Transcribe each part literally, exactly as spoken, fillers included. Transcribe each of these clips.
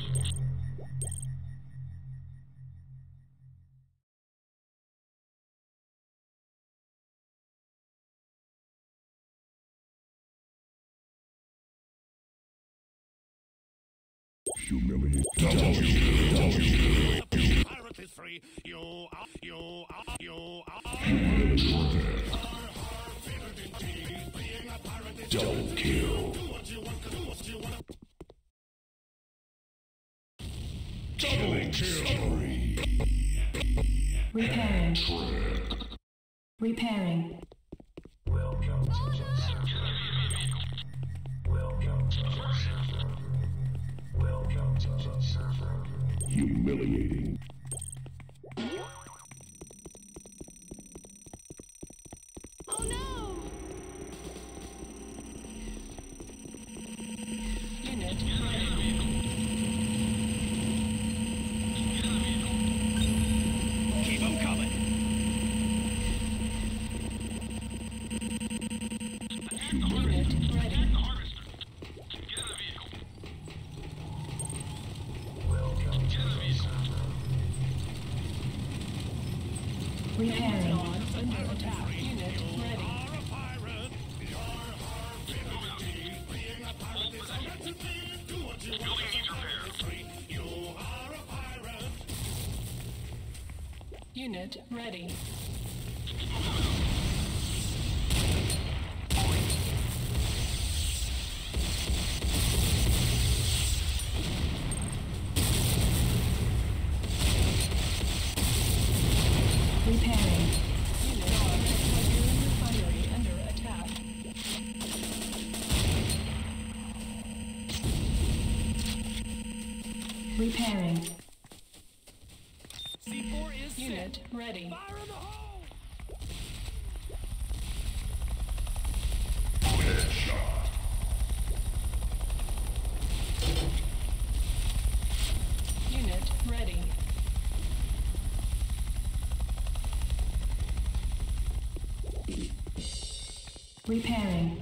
Humiliate. Double kill. Pirate is free. You are, you are, you are. Double kill. Do what you want, do what you want. Killing spree. Repairing. Trick. Repairing. Welcome to the server. Welcome to the server. Welcome to the server. Humiliating. Oh no! Unit ready. Keep them coming. Unit ready. Welcome to the server. Repairing. Under attack. Unit ready. Are a pirate. You're our ability. Being a pirate is a recipe. Do what you want. Pirate is free. You are a pirate. Unit ready. Repairing. Unit refinery under attack. Repairing. C four is Unit ready. Fire in the hole. Headshot. Unit ready. Repairing.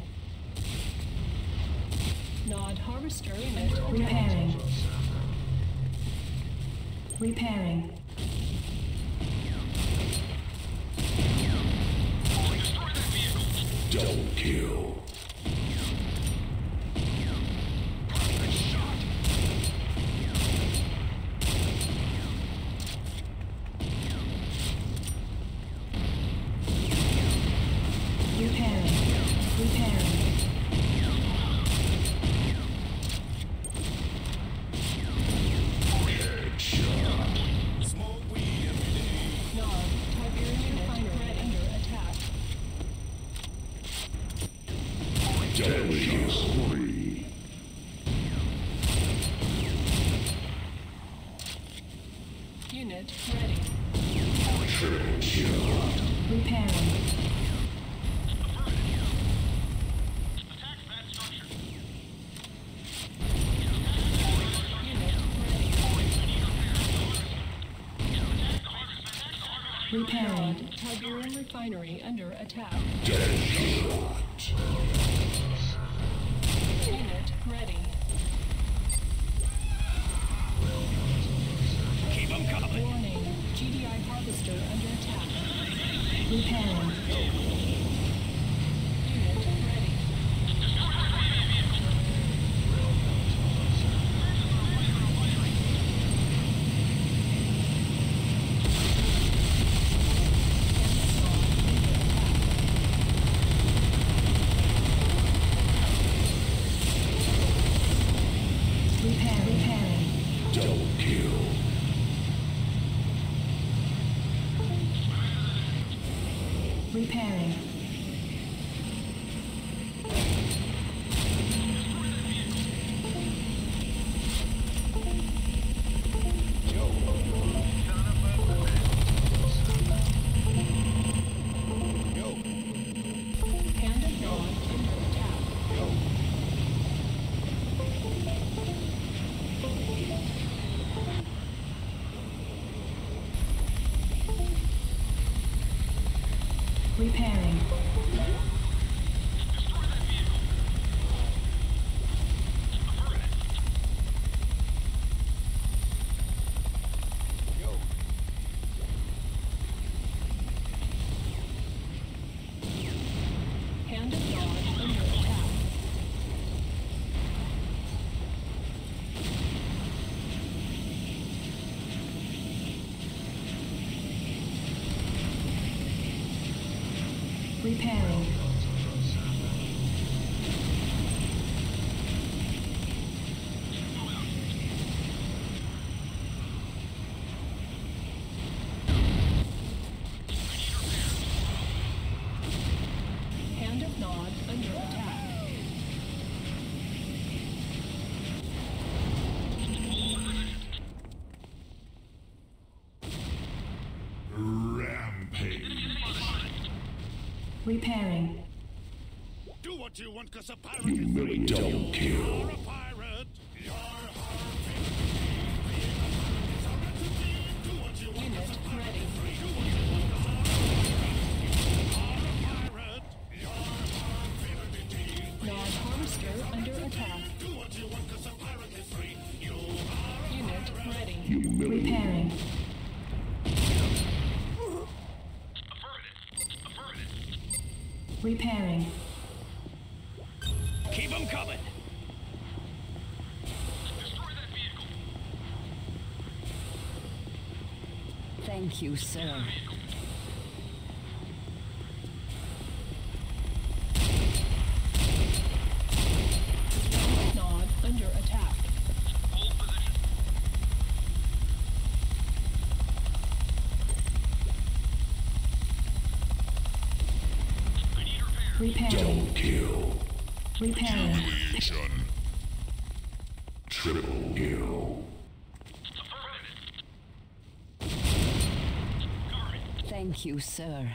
Nod harvester unit repairing. Repairing. Double kill. Repairing. Repairing. Headshot. Smoke weed every day. Nod Tiberian refinery under attack. Deadly spree. Unit ready. Triple shot. Repairing. Unit ready. Repairing. Tiberian refinery under attack. Deadshot. Unit ready. Keep them coming. Warning. G D I harvester under attack. Repairing. Unit ready. Repair, repairing. Double kill. Repairing. Hand of Dawn under attack. Repairing. Repairing. Hand of Nod under attack. Rampage. Repairing. Do what you want, cause a pirate You is free. double kill. You're a pirate. You're a Do what you want, Unit ready. do what you want, cause a pirate. You're a Nod harvester under attack. Do what you want, cause a pirate is free. You are Unit ready. Humiliate. Repairing. Repairing. Keep them coming. Thank you, sir. Nod under attack. Repairing. Double kill. Repairing. Triple kill. Thank you, sir.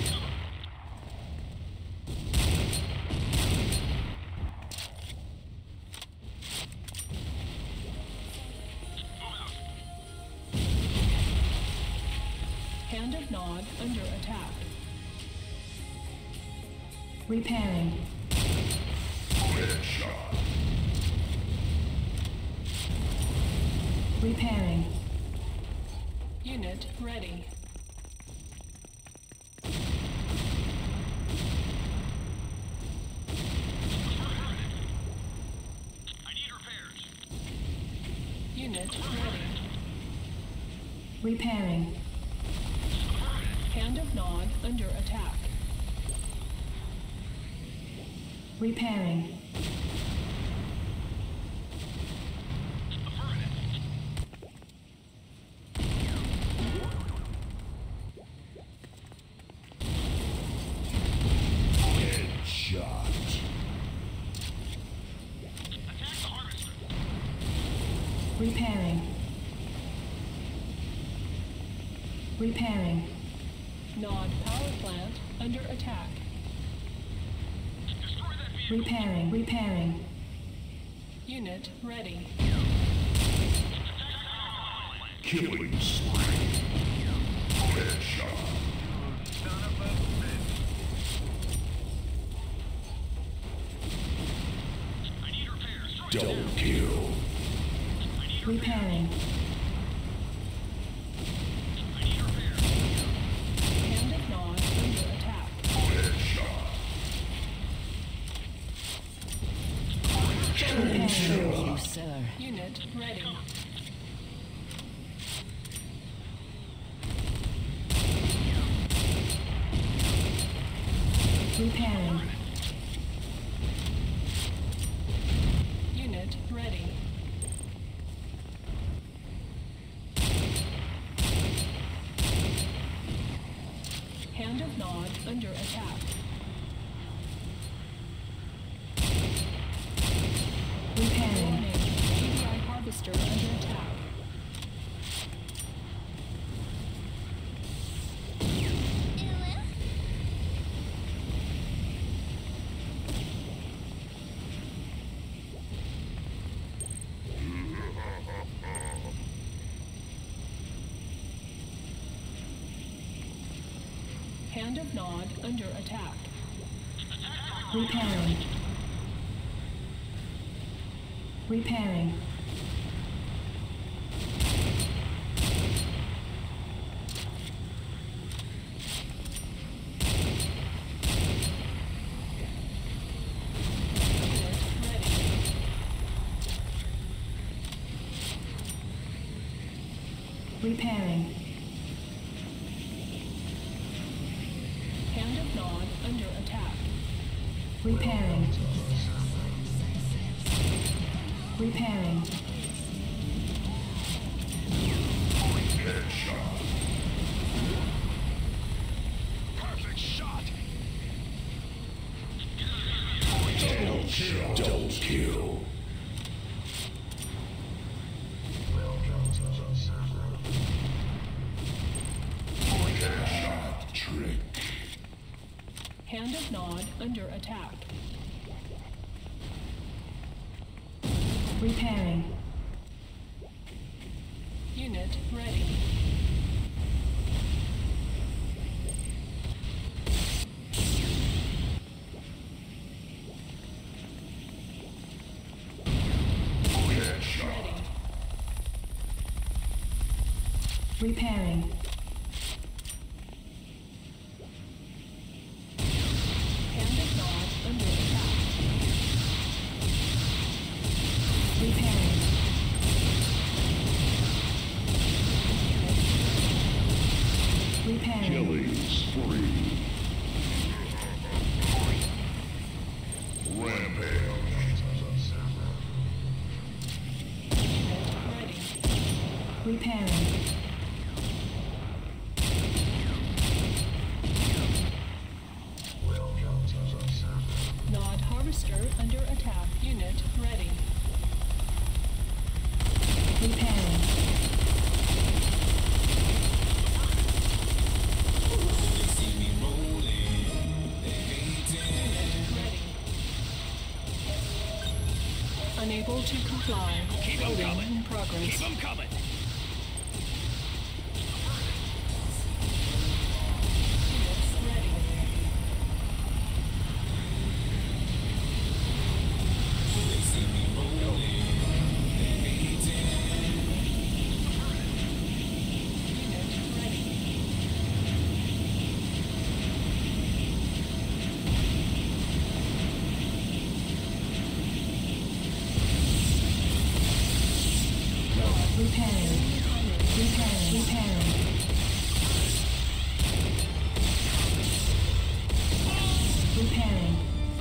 Hand of Nod under attack. Repairing. Headshot. Repairing. Unit ready. Unit ready. Repairing. Hand of Nod under attack. Repairing. Headshot. Repairing. Repairing. Nod power plant under attack. Repairing. Repairing. Unit ready. Killing spree. Headshot. Double kill. Repairing. Hand of Nod under attack. Headshot. Repairing. Thank you, sir. Unit ready. Repairing. Unit ready. Hand of Nod under attack. Repairing. G D I harvester under attack. Hand of Nod under attack. Repairing. Repairing. Repairing. Hand of Nod Nod under attack. Repairing. Repairing. Headshot. Perfect shot. Double kill. Double kill. Headshot trick. Hand of Nod under attack. Repairing. Unit ready. Headshot. Repairing. Hand of Nod under attack. Repairing. Repairing. Killing spree. Rampage. Ready. Repairing. Nod harvester under attack. Unit ready. Repairing. Ready. Unable to comply. Keep 'em Building coming. in progress. Keep them coming. Units ready. Unit ready. Repairing. Repairing. Repairing. Repairing.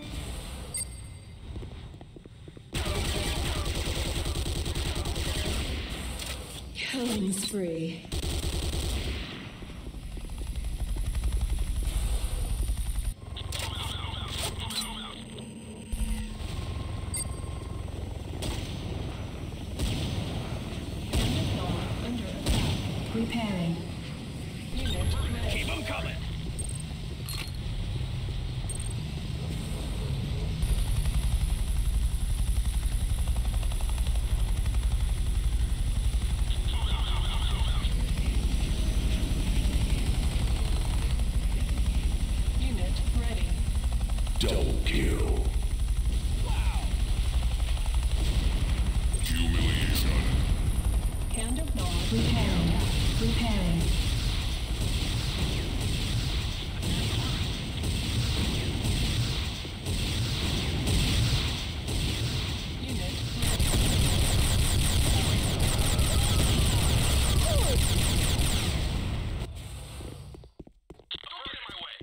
Killing spree. Hand of Nod under attack. Repairing. Unit ready. Keep them coming. Unit ready. Double kill. Humiliation. Hand of Nod. Repairing. Repairing. Unit ready. Don't get in my way.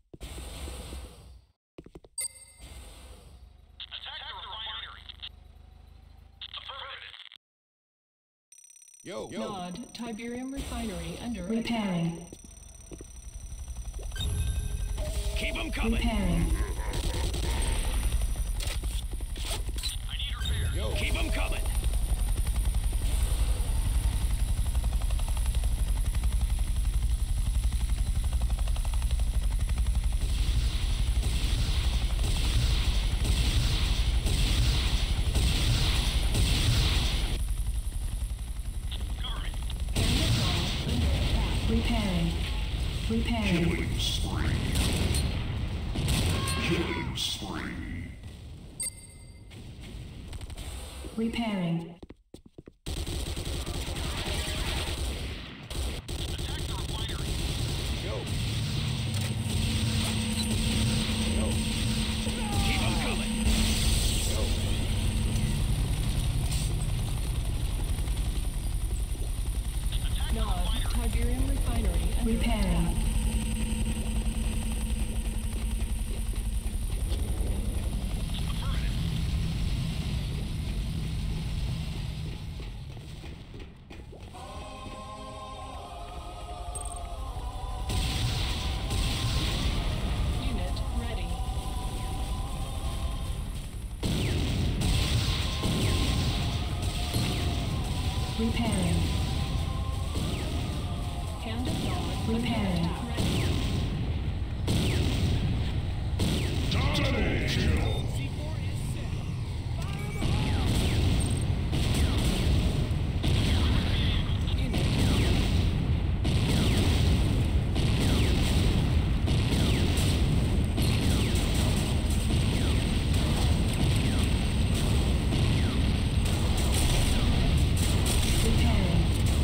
Attack the refinery. Affirmative. Yo, Nod Tiberium refinery under repairing. Keep them coming. Repairing. I need repairs. Yo. Keep them coming. Cover me. Hand of Nod under attack. Repairing. Repairing. Killing spree. Killing spree. Repairing. Attack the refinery. yo. Keep them coming. Attack the Nod refinery. Tiberium refinery under Repairing. attack. Repairing. Hand of God. Repairing. Ready. Double kill. C four is set. Repairing.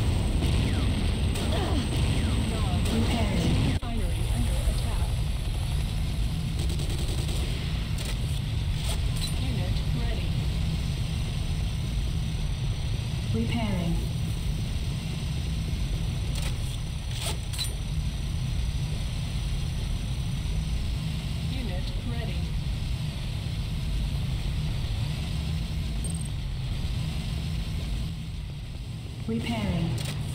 Repairing. Refinery under attack. Unit ready. Repairing. Unit ready. Repairing.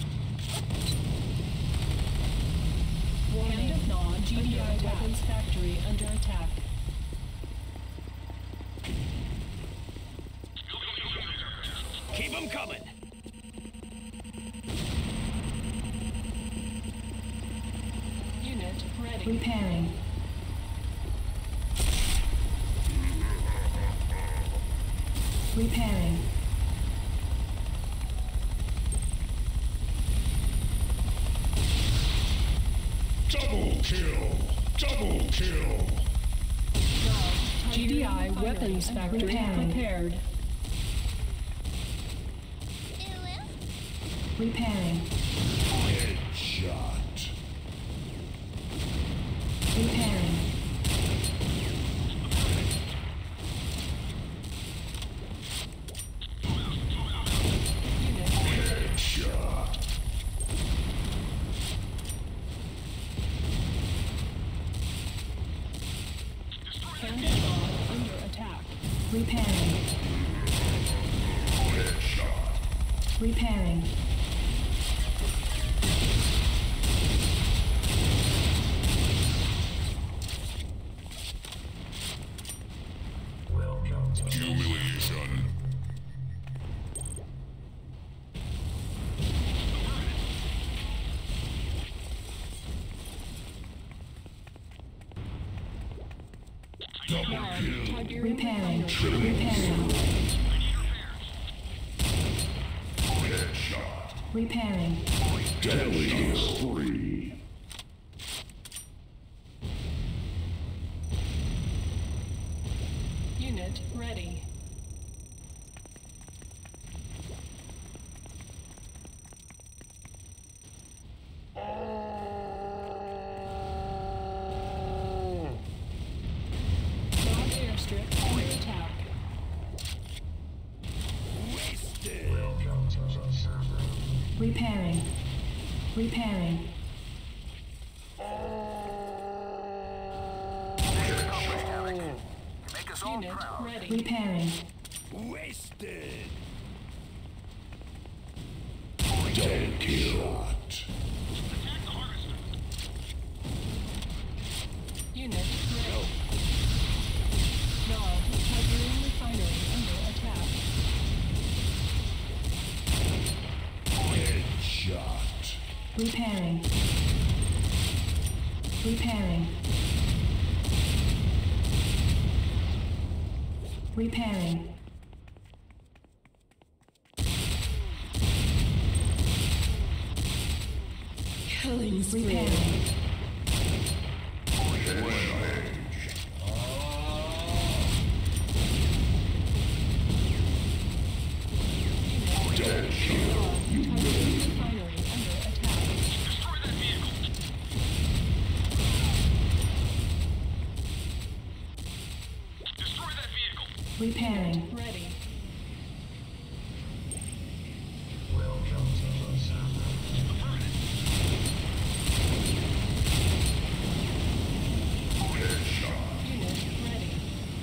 Hand of Nod. G D I weapons factory under attack. Keep them coming. Unit ready. Repairing. Repairing. Double kill. Double kill. G D I weapons factory Repairing. prepared. Repairing. Headshot. Repairing. Unit Headshot. Hand of Nod under attack. Repairing. Headshot. Repairing. Welcome to Humiliation. Double kill. Tiberium Repairing. refinery. Repairing. Headshot. Repairing. Deadly spree. Unit ready. Nod airstrip under attack. Welcome to the server. Repairing. Repairing. Unit ready. Repairing. Wasted. Double kill. Unit ready. Nod Tiberium refinery under attack. Headshot. Repairing. Repairing. Repairing. Killing spree. Repairing. Double kill. Tiberium refinery under attack. Repairing. Ready. Welcome to the server. Headshot. Unit ready.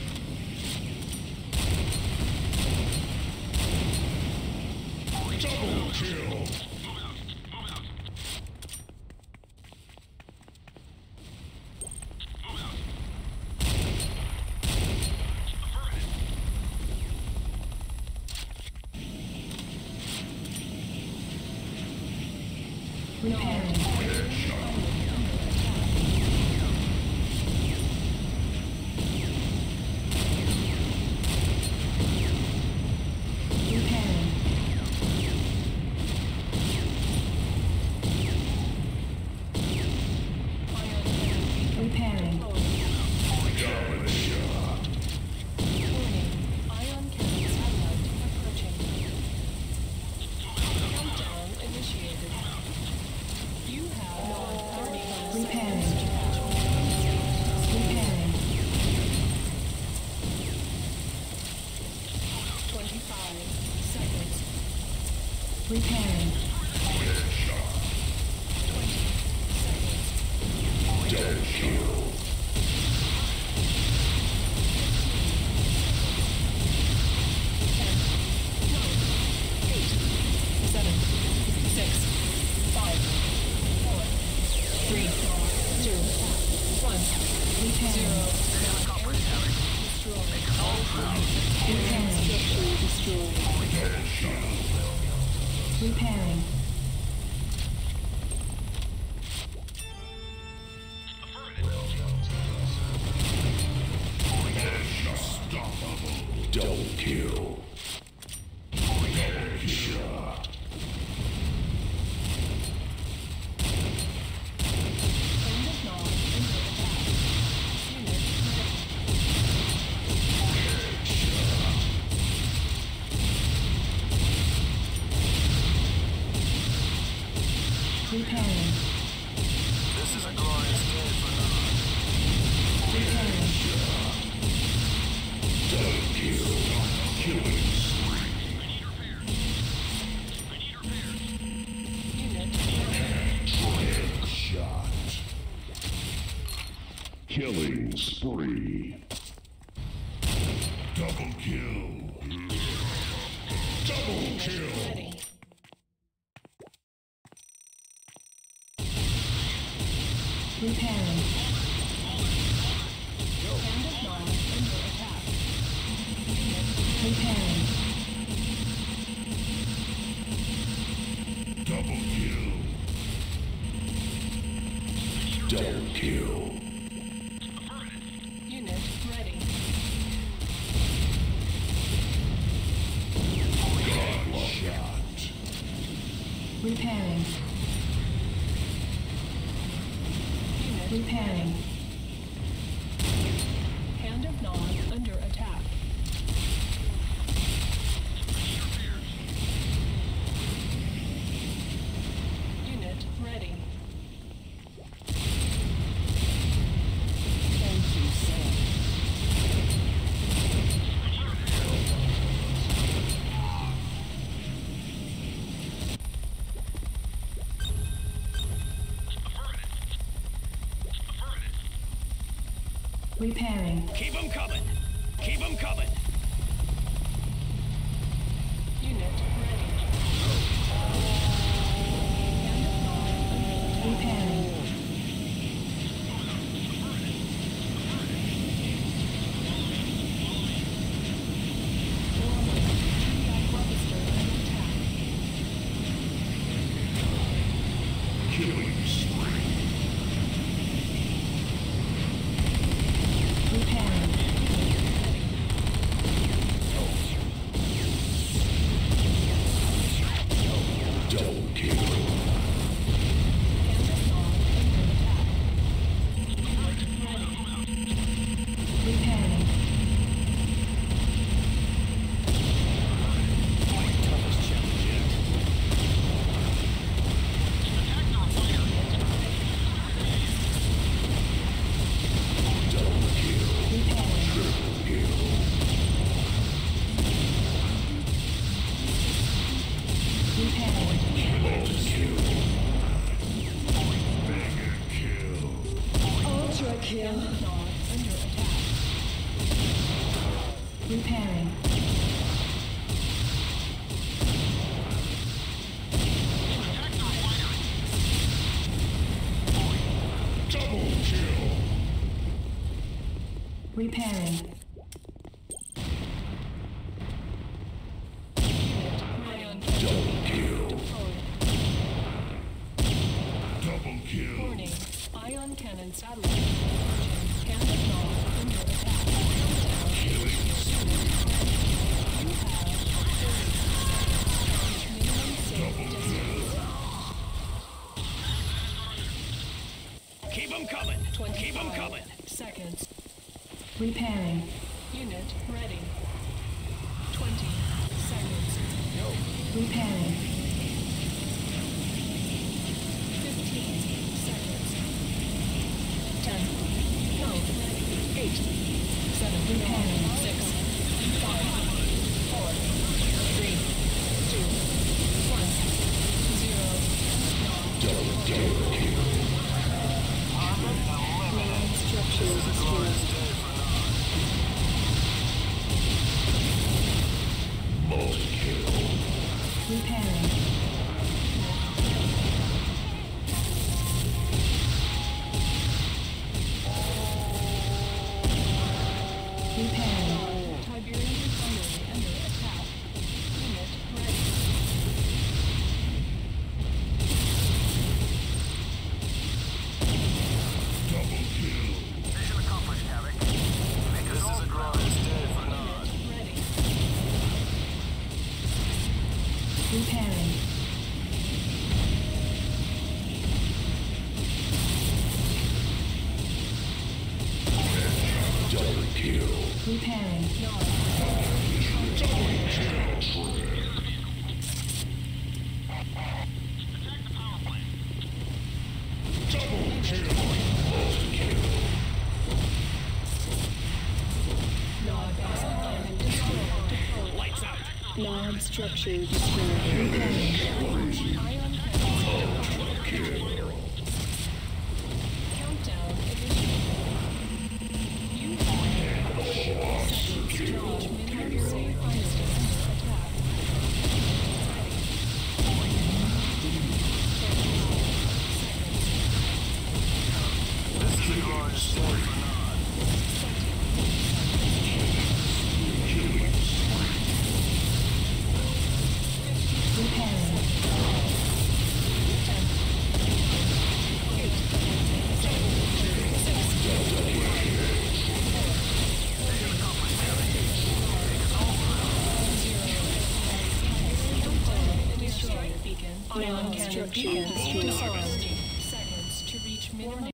Double kill. Repairing. Repairing. twenty-five seconds. Repairing. twenty seconds. Double kill. Seven, six, five, four, three, two, one, zero. Repairing. Unstoppable. Double kill. Headshot. End of knob under attack. Unit Repairing. This is a glorious day for none. Repairing. Double kill. Killing spree. unit Headshot. Killing spree. Double kill. Double kill. ready. Repairing. End of knob under attack. Repairing. Double kill. Double kill. Unit ready. Shot. Repairing. Unit Repairing. hand of knob under attack. Unit ready. Thank you, sir. Repairing. Keep them coming. Keep them coming. Unit ready. Hand of knob under attack. Repairing. Harvester under attack. Killing spree. Repairing. Double kill. Hand of knob under attack. Unit ready. Repairing. Toughest challenge yet. Double kill. Repairing. Triple kill. Repairing. Double kill. Mega kill. Ultra kill. Hand of knob under attack. Repairing. Double kill. Repairing. Ion Double kill. deployed. Double kill. Warning. Ion cannon satellite. Hand of knob under attack. Killing spree. You have thirty minimum safe distance. Keep them coming. Keep them coming. Seconds. Repairing. Unit ready. Twenty seconds. Repairing. Fifteen seconds. eight, seven, Repairing. six, five, four, three, two, one, zero. Double kill. Allied structure destroyed. Multi-kill. Repairing. Repairing. Tiberian refinery under attack. Unit ready. Double kill. Mission accomplished, Havoc. Make it all glorious day for Nod. Ready. Repairing. Double kill. Repairing. Double kill. Multi-kill. Nod base alignment destroyed. Lights out. Allied structure destroyed. Repairing. Ion cannon. Kill. Countdown initiated. You have seconds to reach Tiberian refinery under attack. This is a glorious day for Nod. Repairing. Initiate beacon. Ion Ion cannon structure beacon destroyed. disarmed. Seconds to reach mid.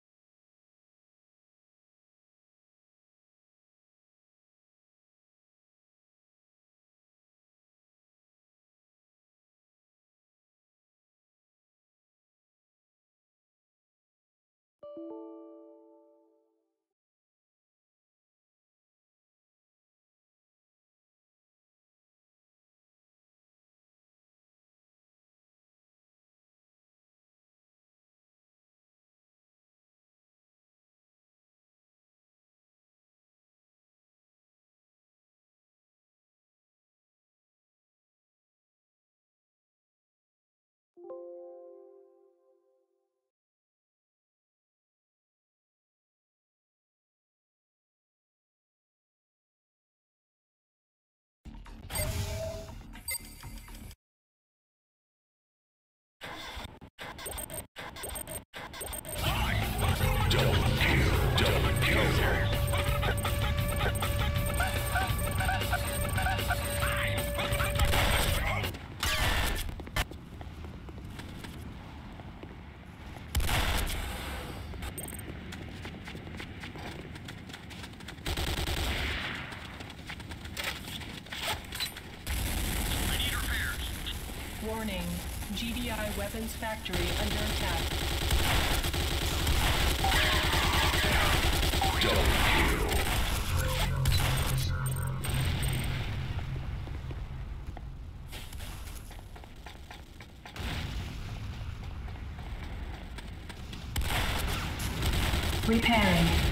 Warning. G D I weapons factory under attack. Repairing.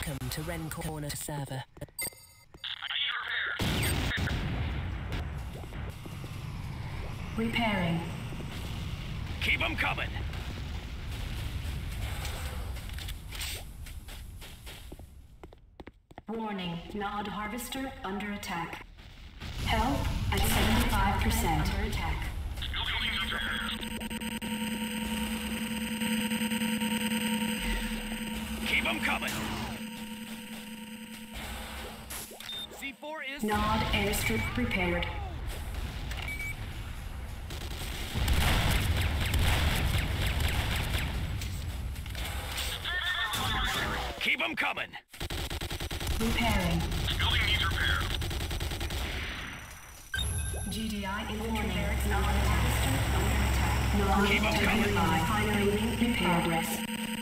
Welcome to Ren Corner server. Repairing. Keep them coming. Warning, Nod Harvester under attack. Health at seventy-five percent. Under attack. Keep them coming. C four is... Nod airstrip prepared. Keep them coming. Repairing. Building needs repair. G D I infantry barracks under attack. Under attack. Nod Keep 'em coming. refinery in progress.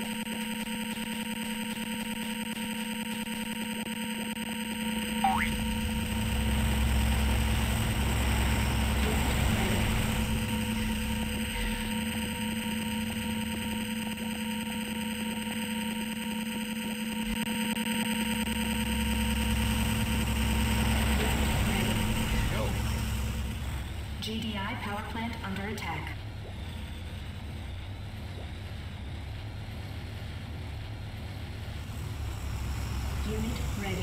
G D I power plant under attack. Unit ready.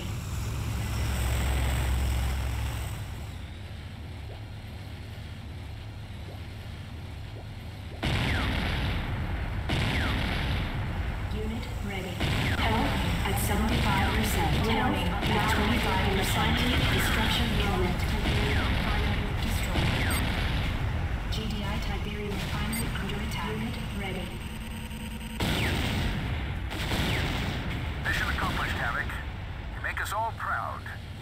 Unit ready. Health at seventy-five percent. Health at twenty-five percent. Destruction imminent. Destroyed. G D I Tiberium refinery under attack. Unit ready. Mission accomplished, Havoc. You make us all proud.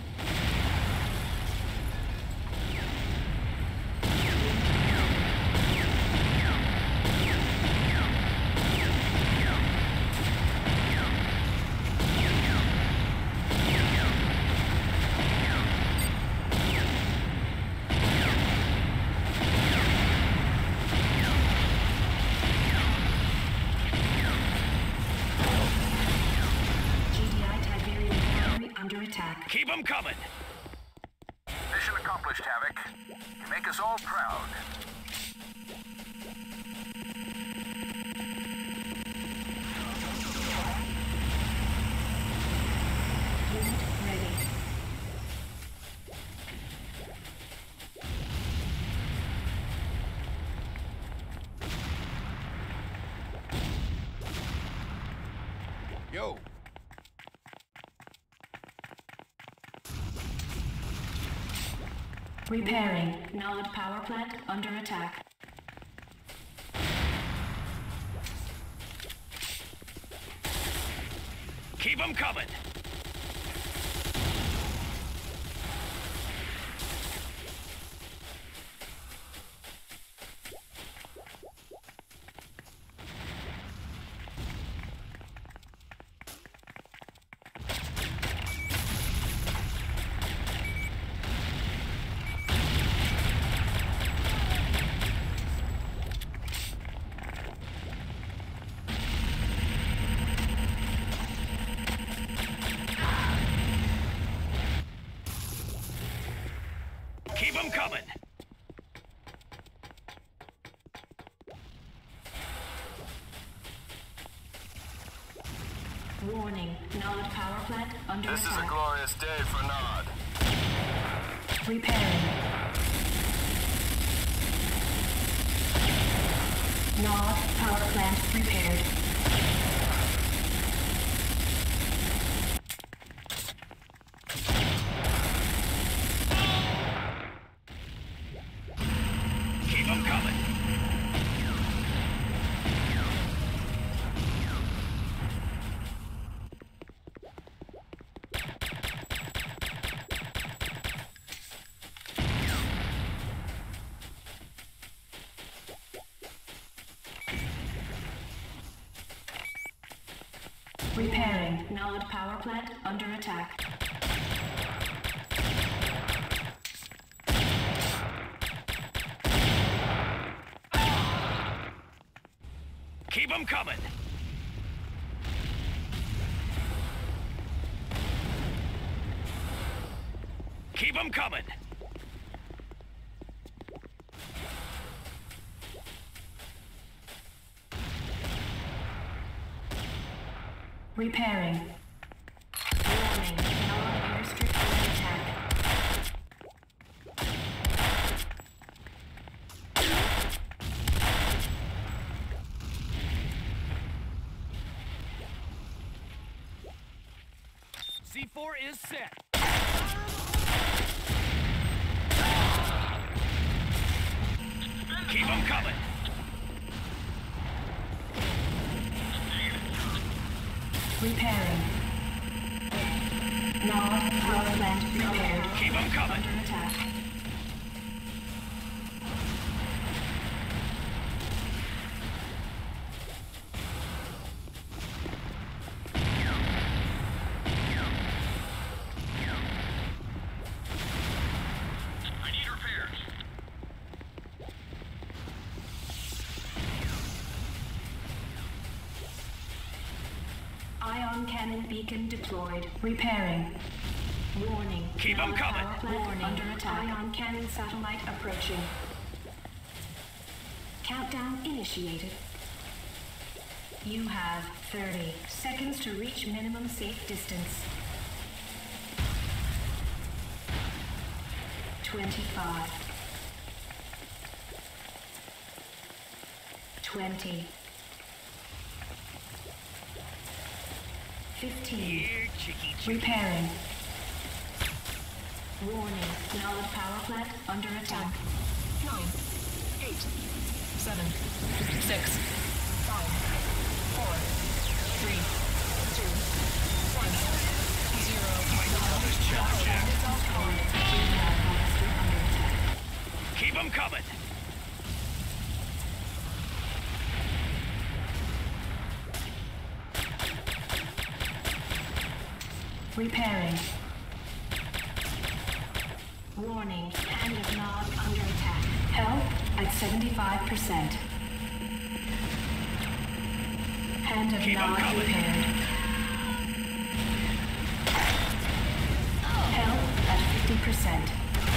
G D I Tiberium refinery under attack. Keep them coming. Mission accomplished, Havoc. You make us all proud. Unit ready. Yo. Repairing. Nod power plant under attack. Keep them coming. Keep them coming. Warning. Nod power plant under This is a attack. glorious day for Nod. Repairing. Nod power plant repaired. Keep them coming. Repairing. Nod power plant under attack. Keep them coming. Keep them coming. Repairing. Warning. Non-airstrip under attack. C four is set. Keep them coming. Repairing. Nod power plant repaired. Keep them coming. Under attack. I need repairs. Ion cannon beacon deployed. Repairing. Warning. Keep 'em Nod coming. power plant Warning. under attack. Ion cannon satellite approaching. Countdown initiated. You have thirty seconds to reach minimum safe distance. twenty-five. twenty. fifteen. Here, chicky chicky. Repairing. Warning. Nod power plant under attack. Nine, eight, seven, six, five, four, three, two, one, zero. Keep them coming. Repairing. Warning. Hand of Nod under attack. Health at seventy-five percent. Hand of Keep 'em Nod coming. repaired. Health at fifty percent.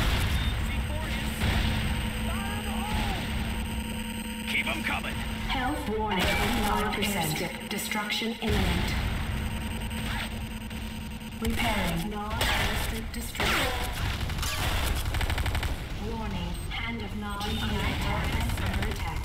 Keep them coming. Health warning. At twenty-nine percent. Destruction imminent. Repairing. Nod airstrip destroyed. Warning. Hand of Nod under attack. Under attack.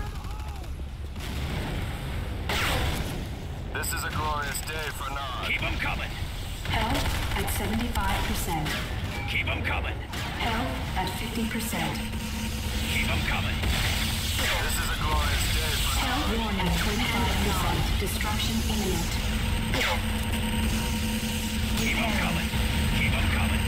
This is a glorious day for Nod. Keep them coming. Health at seventy-five percent. Keep them coming. Health at fifty percent. Keep them coming. This is a glorious day for Nod. Health warning at twenty-five percent. Destruction imminent. Keep them coming. Keep them coming.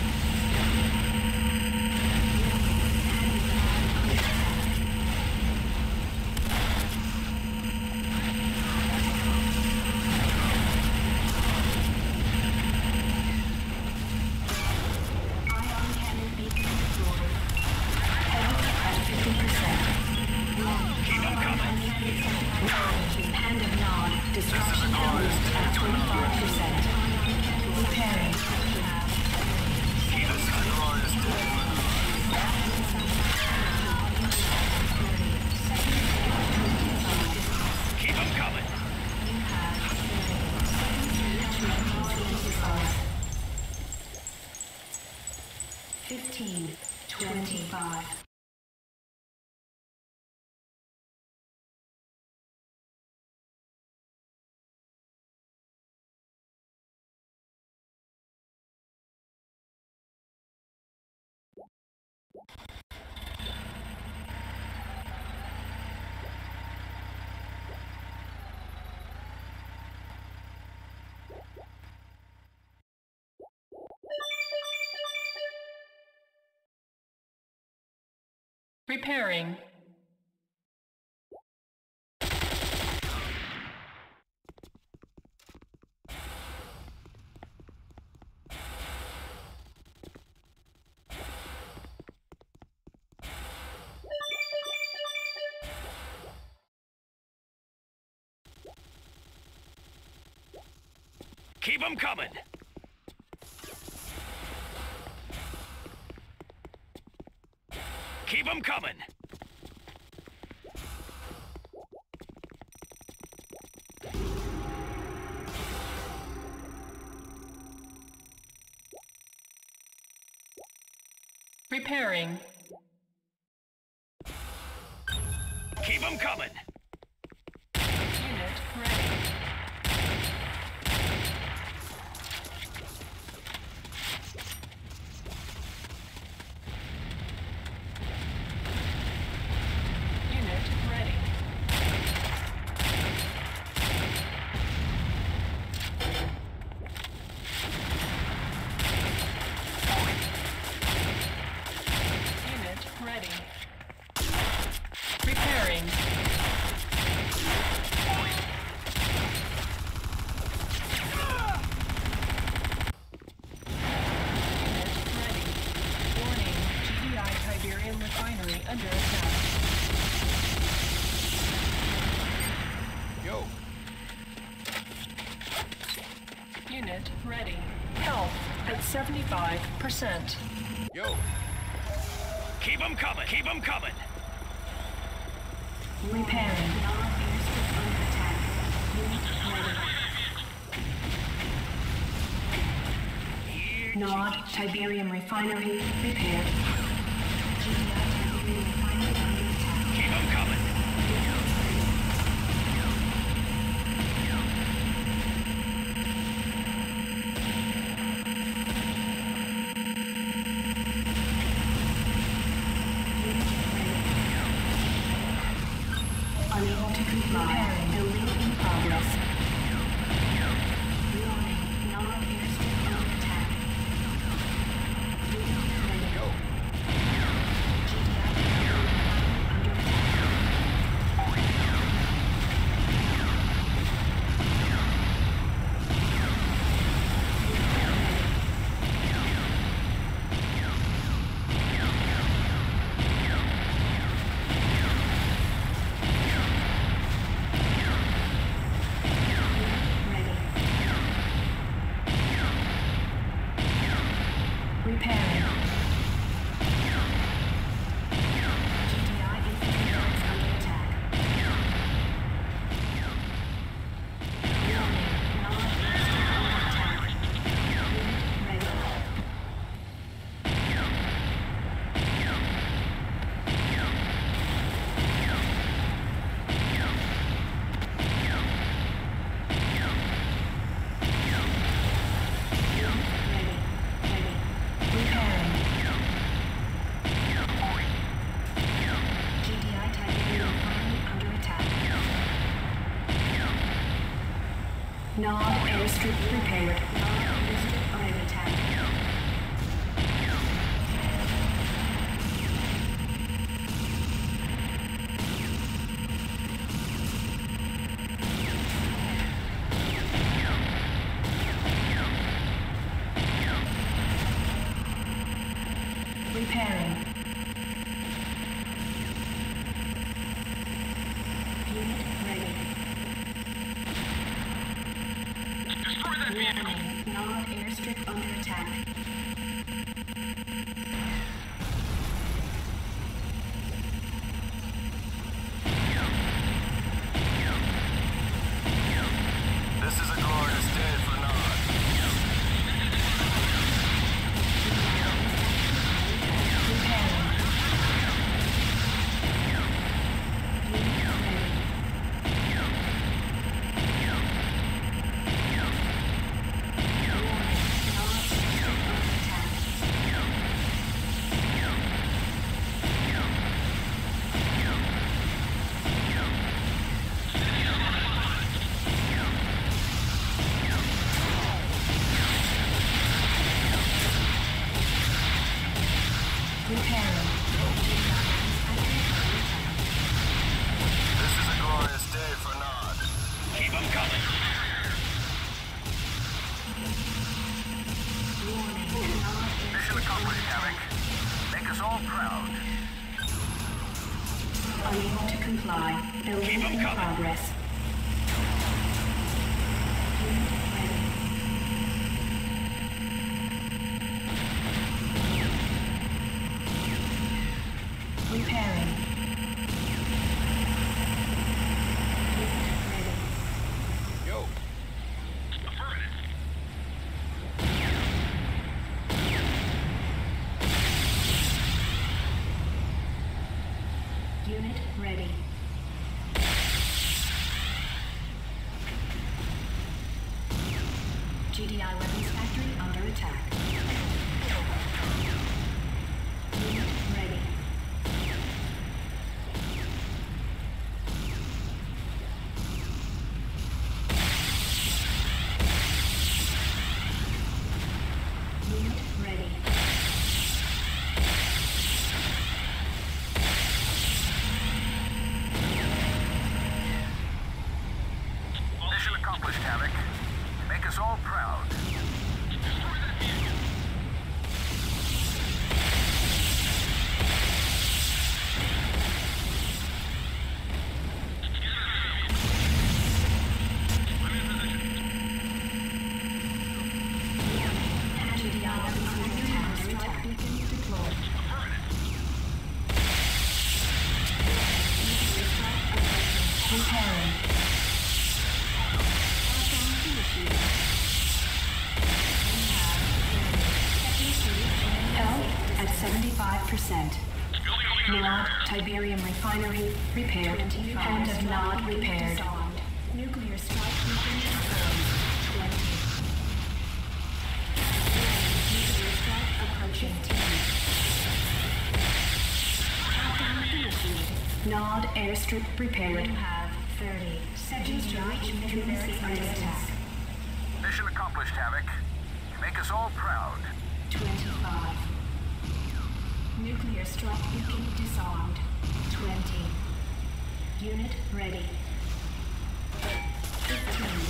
Ion cannon beacon deployed. Health at fifty percent. Keep them coming. Hand of Nod. Destruction imminent at twenty-five percent. Repairing. This is a glorious day for Nod. Keep them coming. Fifteen. Twenty-five. Repairing. Keep them coming. Keep them coming. Repairing. Keep them coming. Unit ready. Unit ready. Unit ready. Repairing. Refinery under attack. Yo. Unit ready. Health at seventy-five percent. Yo. Keep them coming. Keep them coming. Repairing. Non-airstrip under attack. Unit ready. Nod Tiberium Refinery repaired. G D I Tiberium Refinery under attack. Keep them coming. Unable to comply. Building in progress. Warning. Non-airstrip under attack. Unit ready. Yo. G D I Tiberium Refinery under ready. Repairing. G D I infantry barracks under attack. Warning. Non-airstrip under attack. Unit ready. Unit ready. Ready. Repairing. G D I Tiberium Refinery under attack. Non-airstrip repaired. Non-airstrip under attack. Repairing. Unit ready. Warning. Non-airstrip under attack. This is a glorious day for Nod. Repairing. Unit ready. Warning. Non-airstrip under attack. Repairing. This is a glorious day for Nod. Keep them coming. Warning. Mission Non-airstrip accomplished, under Havoc. attack. Make us all proud. Unable to comply. Building Keep 'em in coming. progress. Unit ready. D I weapons factory under attack. Unit ready. Unit ready. Mission accomplished, Havoc. You make us all proud. G D I weapons factory under attack. Beacon deployed. Repairing. Health at seventy-five percent. Nod, Tiberium refinery repaired. Hand of Nod repaired. Nuclear strike beacon confirmed. twenty. Nuclear strike approaching. Countdown initiated. Nod airstrip repaired. You have thirty seconds to reach Midway under attack. Mission accomplished, Havoc. You make us all proud. twenty-five. Nuclear strike beacon disarmed. twenty. Unit ready. fifteen.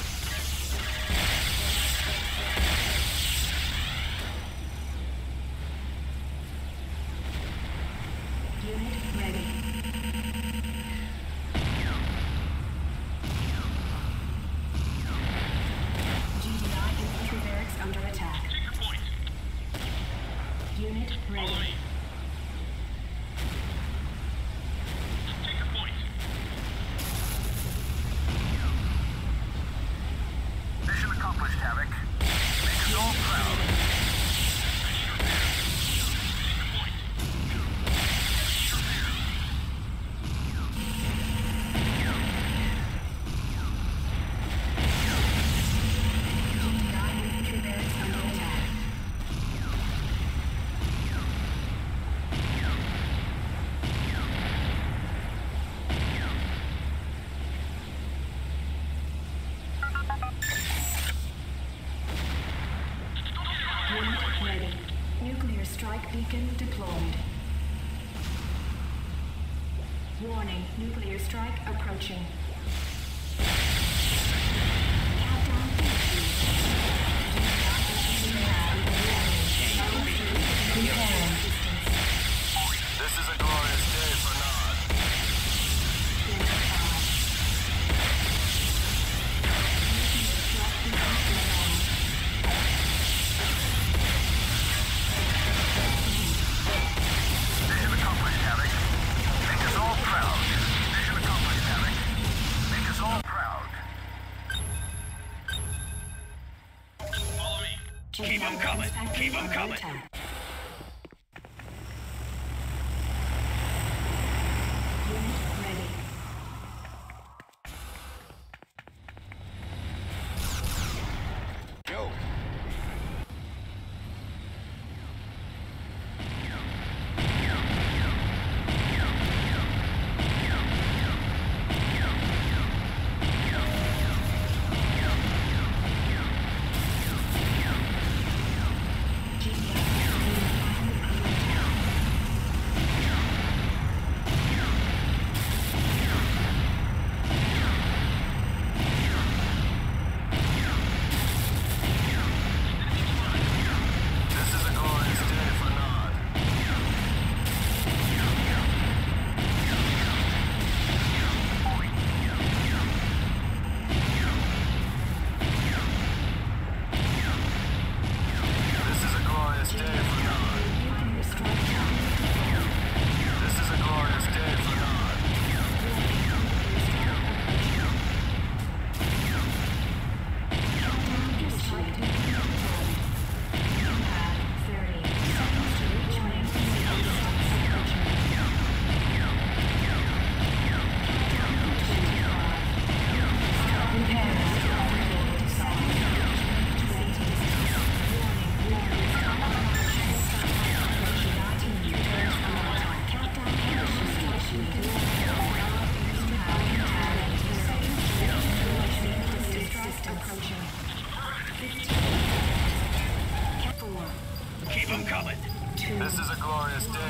Unit ready. G D I infantry barracks under attack. Unit ready. Mission accomplished, Havoc. You make us all proud. G D I infantry barracks under attack. Unit ready. Nuclear strike beacon deployed. Warning, nuclear strike approaching. Countdown Repairing. This is a glorious day for Nod. Mission accomplished, Havoc. Make us all proud. Mission accomplished, Havoc. Make us all proud. Follow me. Keep 'em coming. Keep 'em coming. Unit ready. Go. G D I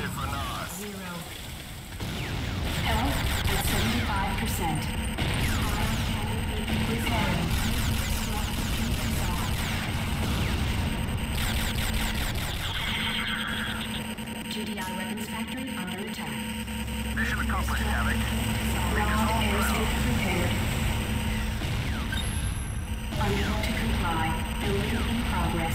stay for Nas. Zero. Health at seventy-five percent. Repairing. G D I weapons factory under attack. Mission accomplished, Havoc. Ground airstrip prepared. Unable to comply. Building in progress.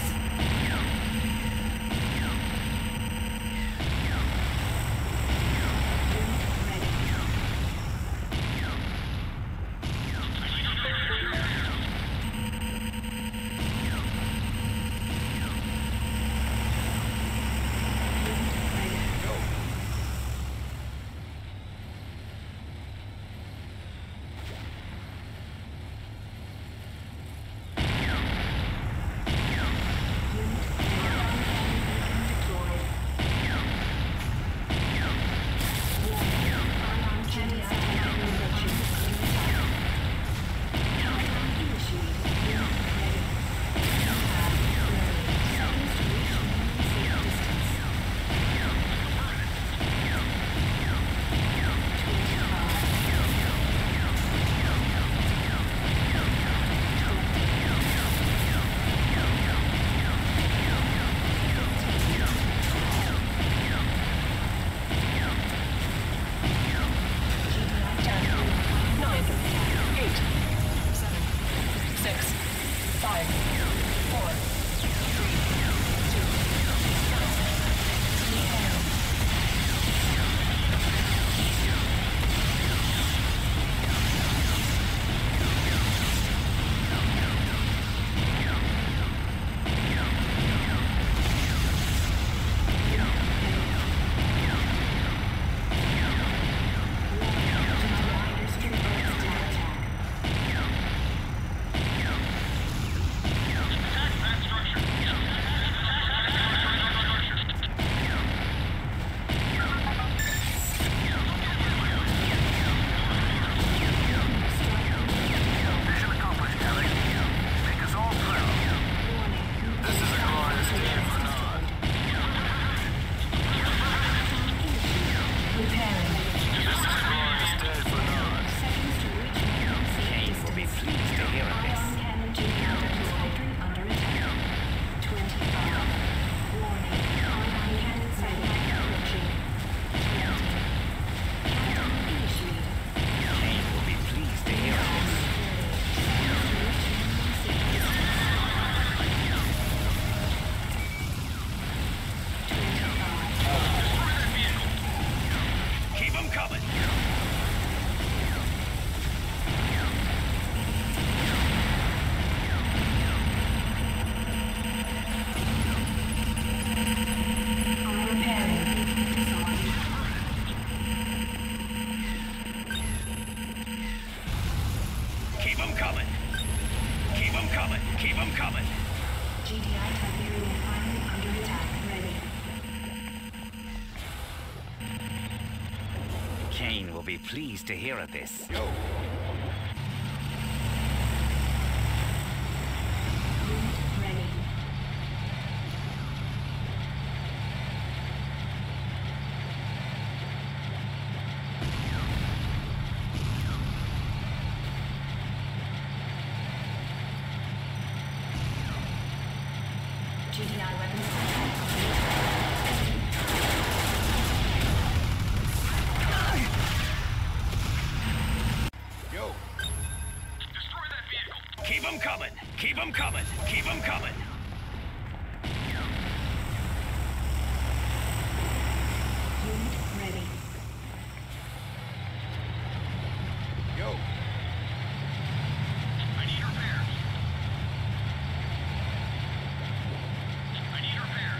Kane will be pleased to hear of this. Go. Ready. G D I weapons. Go. Destroy that vehicle. Keep them coming! Keep them coming! Keep them coming! Unit ready. Go. I need repairs. I need repairs.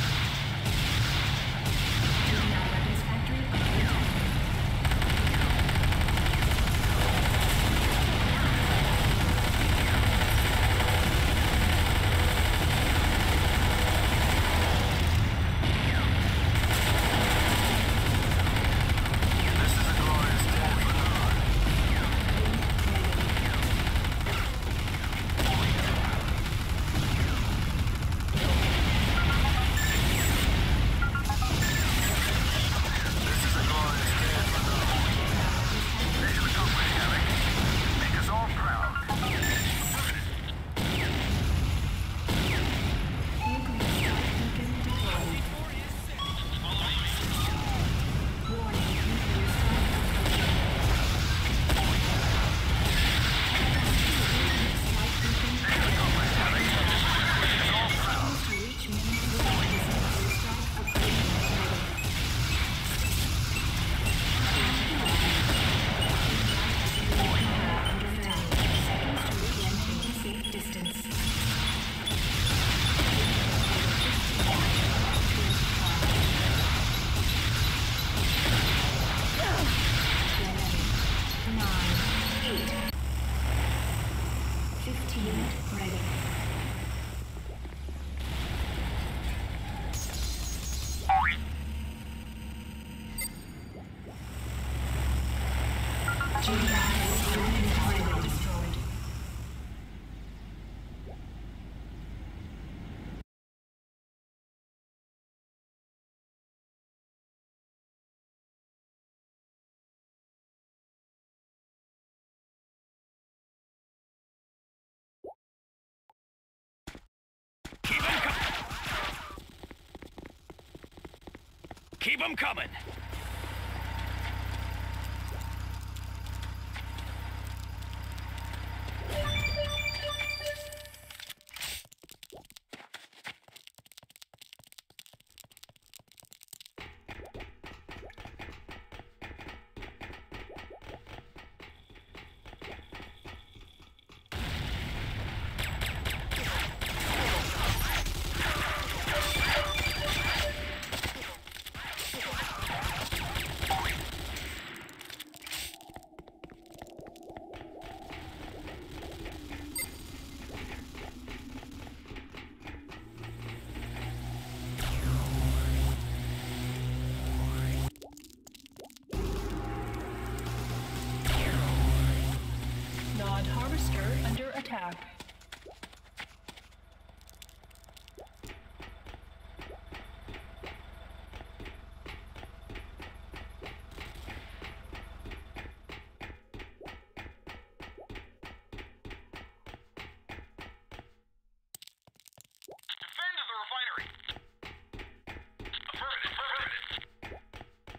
G D I weapons factory under attack. Keep them coming. Nod harvester under attack. Defend the refinery. Affirmative, affirmative.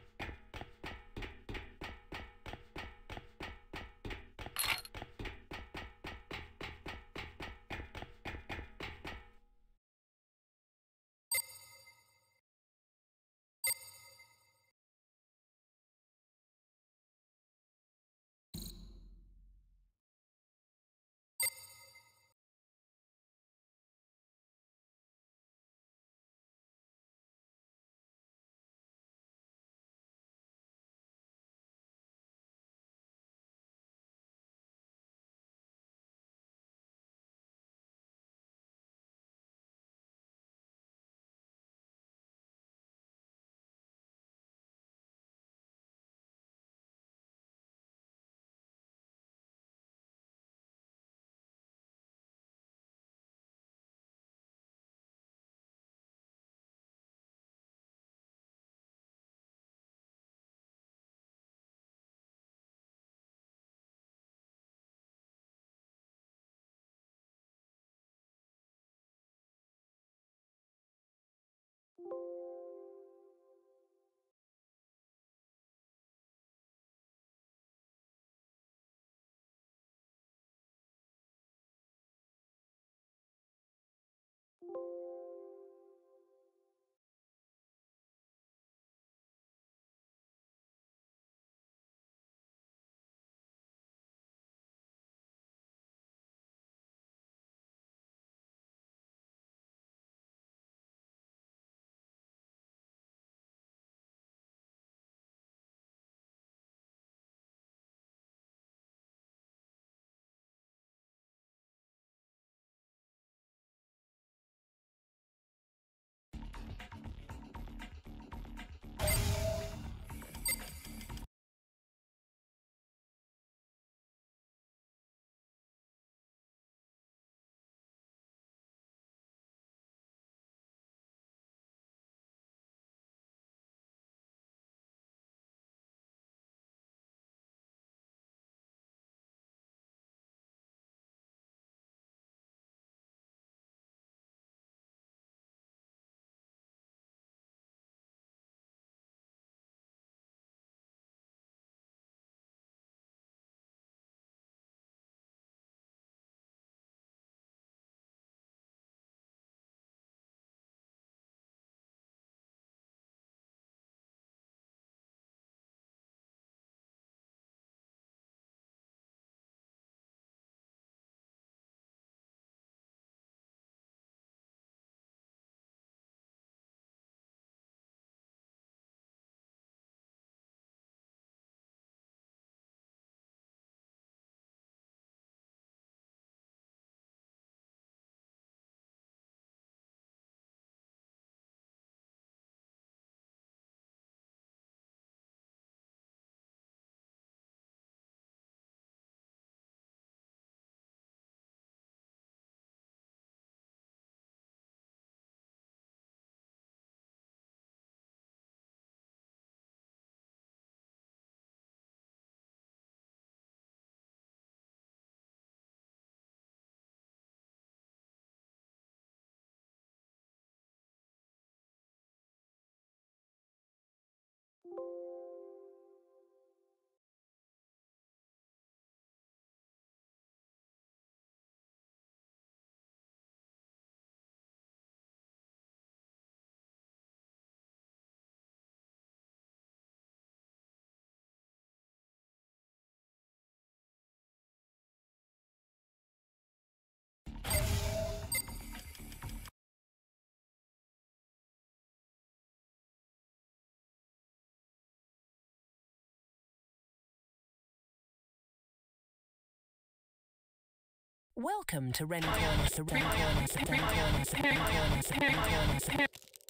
Welcome to Ren Corner. To Ren Corner. To Ren Corner. To Ren Corner. To Ren Corner.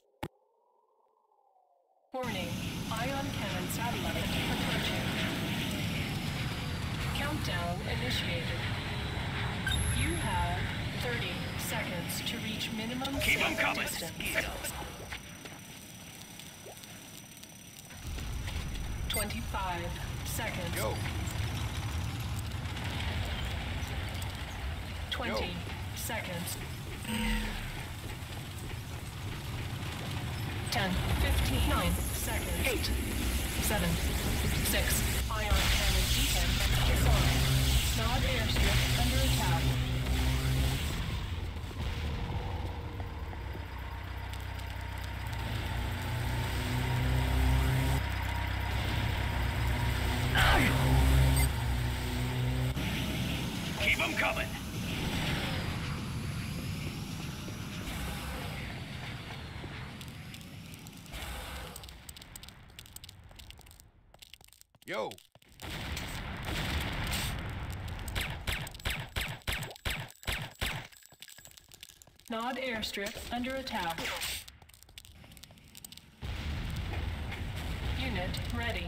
Warning, ion cannon satellite approaching. Countdown initiated. You have thirty seconds to reach minimum Keep 'em safe coming. distance. twenty-five seconds. Yo. twenty Yo. seconds. ten, fifteen, nine seconds. eight, seven, six. Ion cannon defense disarmed. Nod airstrip under attack. Keep them coming. Yo. Nod airstrip under attack. Unit ready.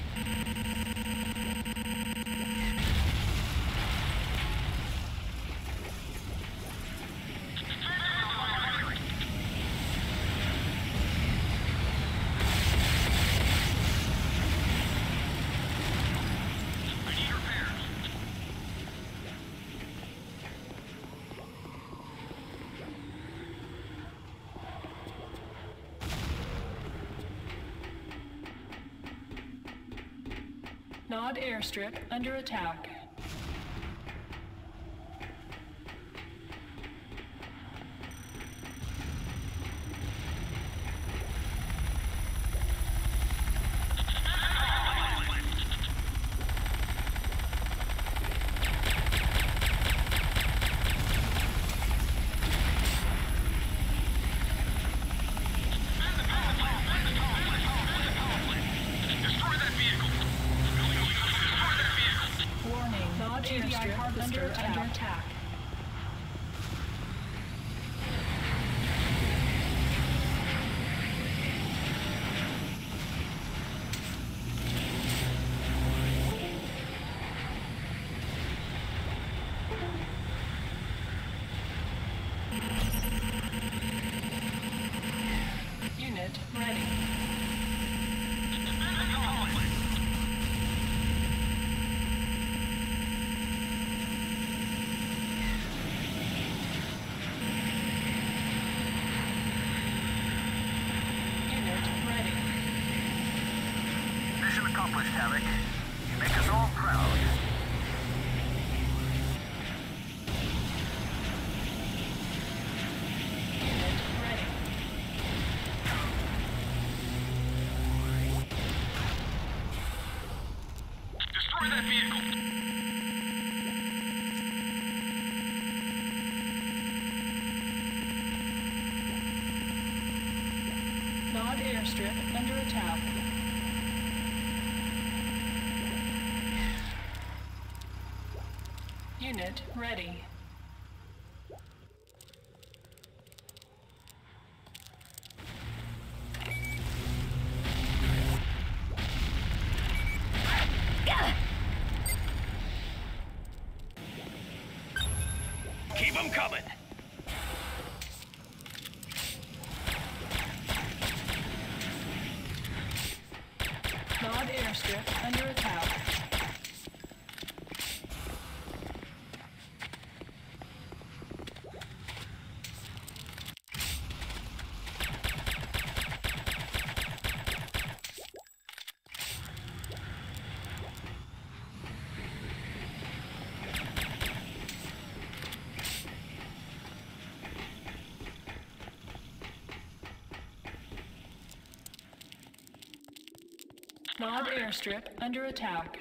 Nod airstrip under attack. Airstrip under attack. Under attack. Unit ready. Mission accomplished, Havoc. You make us all proud. Unit ready. Destroy that vehicle. Nod airstrip under attack. Unit ready. Keep them coming. Nod airstrip under attack. Nod airstrip under attack.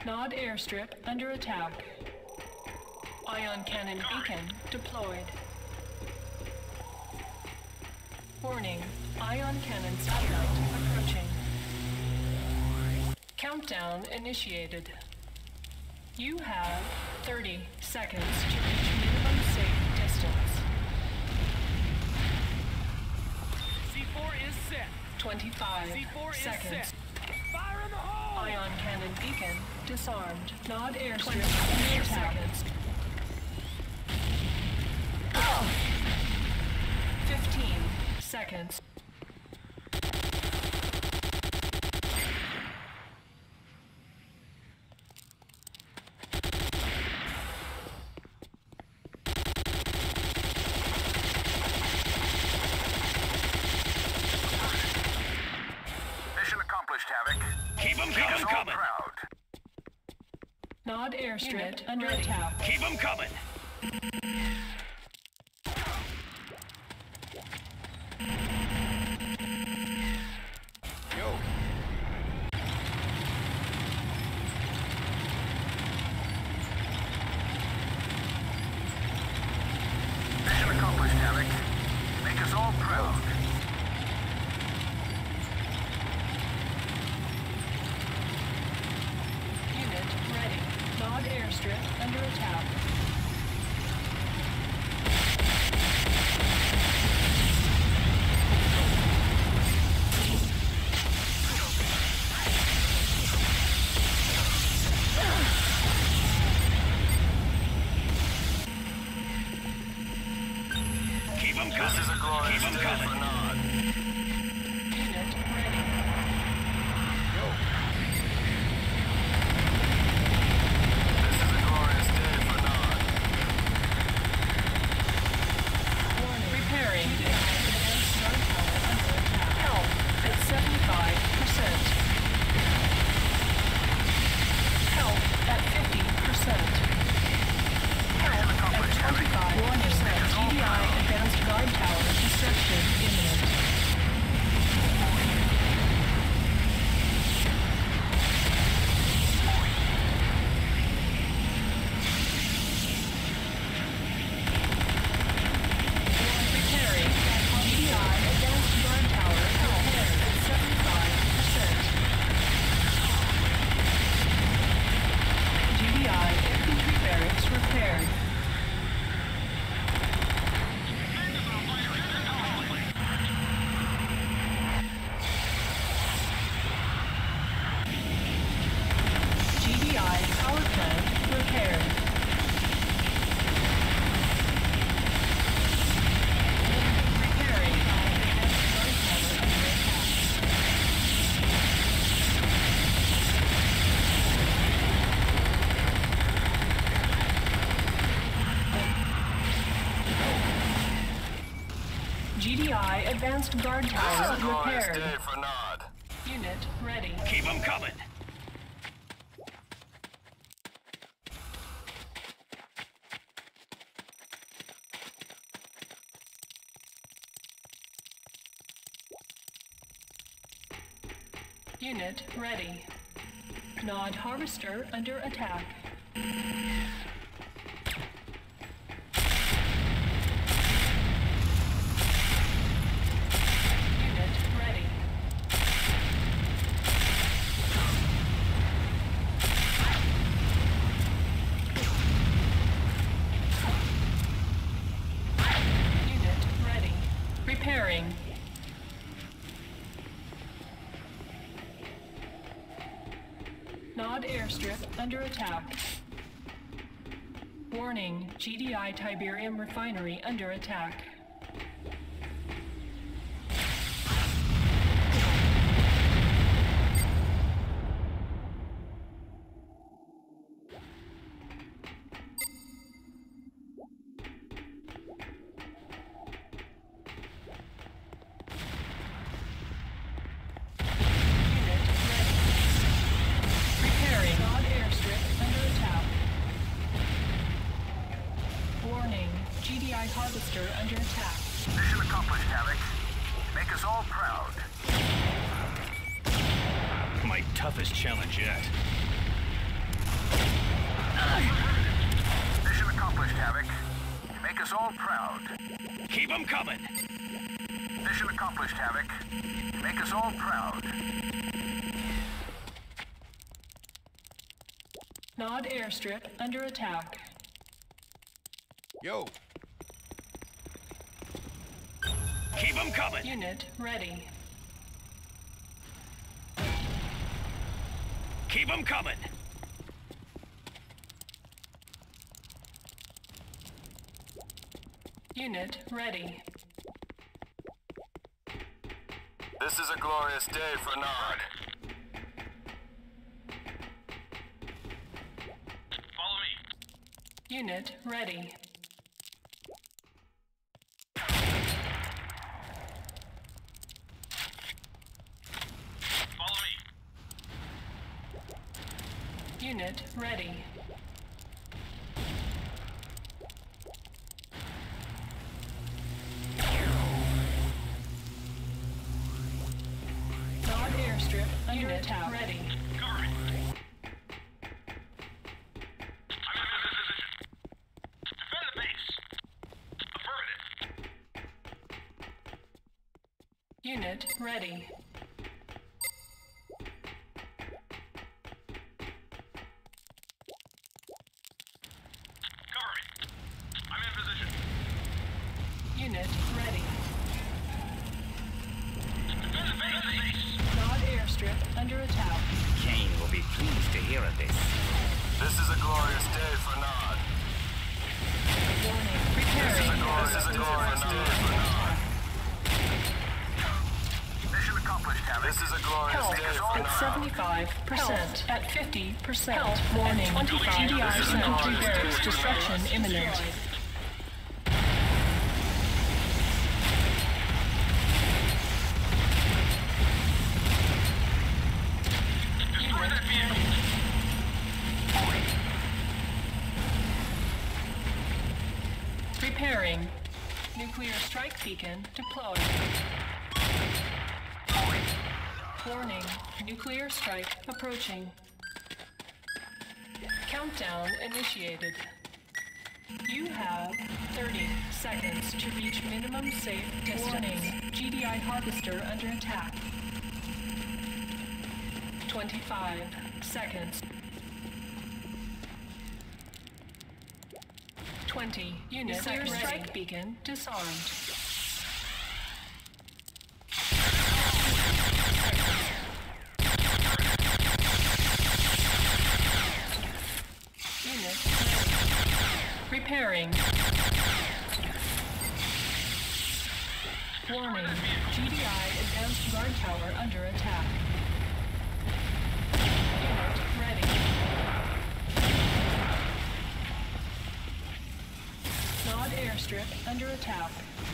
Nod airstrip under attack. Ion cannon beacon deployed. Warning, ion cannon satellite approaching. Countdown initiated. You have thirty seconds to reach minimum safe distance. C four is set. twenty-five C four is seconds. set. Fire in the hole! Ion cannon beacon disarmed. Nod airstrip under twenty attack. seconds. fifteen seconds. Mission accomplished, Havoc. Keep them Make us coming. all coming. proud. Nod airstrip under attack. Keep them coming. Yo. Mission accomplished, Havoc. Make us all proud. Unit ready. Nod airstrip under attack. Keep them coming. This is a glorious Keep them day coming. for Nod. Unit ready. Yo. This is a glorious day for Nod. Warning. Repairing. Advanced guard tower under attack. Health at seventy-five percent. Health at fifty percent. Health at twenty-five percent. G D I advanced guard tower destruction imminent. Repairing. G D I advanced guard tower repaired at seventy-five percent. G D I infantry barracks repaired. G D I power plant repaired. Repairing. Advanced guard tower under attack. G D I advanced guard This is a tower glorious repaired. day for Nod. Unit ready. Keep them coming. Unit ready. Nod harvester under attack. Unit ready. Unit ready. Repairing. Nod airstrip under attack. Warning, G D I Tiberium refinery under attack. Unit ready. Repairing. Nod airstrip under attack. Warning, G D I harvester under attack. Mission accomplished, Havoc. Make us all proud. My toughest challenge yet. Mission accomplished, Havoc. You make us all proud. Keep them coming. Mission accomplished, Havoc. You make us all proud. Nod airstrip under attack. Yo. Keep them coming. Unit ready. Keep them coming. Unit ready. This is a glorious day for Nod. Follow me. Unit ready. Follow me. Unit ready. Nod airstrip under Unit attack. Ready. Cover me. I'm in a position. Defend the base. Affirmative. Unit ready. Cover me. I'm in position. Unit ready. Defend the base. Nod airstrip under attack. Kane will be pleased to hear of this. This is a glorious day for Nod. Warning. This is Preparing. a glorious, this is a glorious day for Nod. Mission accomplished, Havoc. This is a glorious Health day for at Nod. seventy-five percent. At fifty percent. Warning. This twenty-five is a percent glorious barracks day. destruction imminent. Destroy that vehicle. Repairing. Nuclear strike beacon deployed. Warning. Nuclear strike approaching. Countdown initiated. You have thirty seconds to reach minimum safe distance. Warning. G D I harvester under attack. twenty-five seconds. twenty. Unit Nuclear strike beacon disarmed. Unit ready. Repairing. Warning. G D I advanced guard tower under attack. Unit ready. Nod airstrip under attack.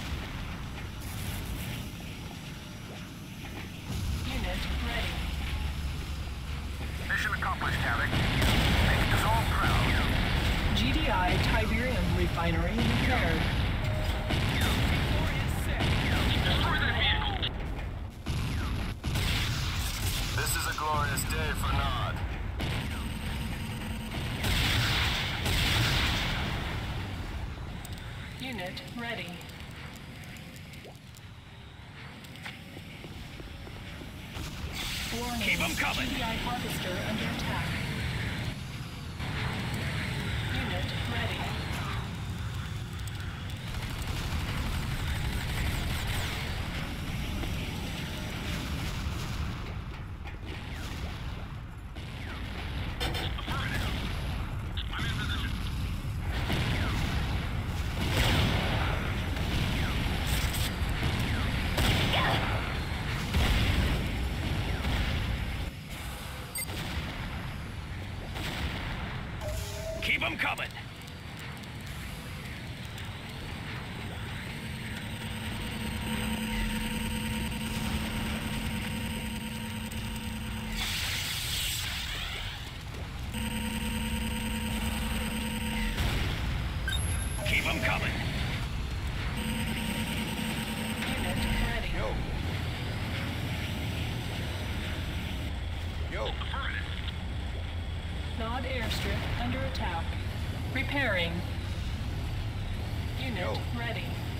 Unit ready. Mission accomplished, Havoc. Make us all proud. G D I Tiberium refinery repaired. Floor is set. Destroy that vehicle. This is a glorious day for Nod. Unit ready. Warning. Keep 'em coming. G D I harvester under attack. Unit ready. I'm in position. Keep them coming. Keep them coming. Unit ready. Yo. Yo. Affirmative. Nod air airstrip under attack. Repairing. Unit Yo. ready.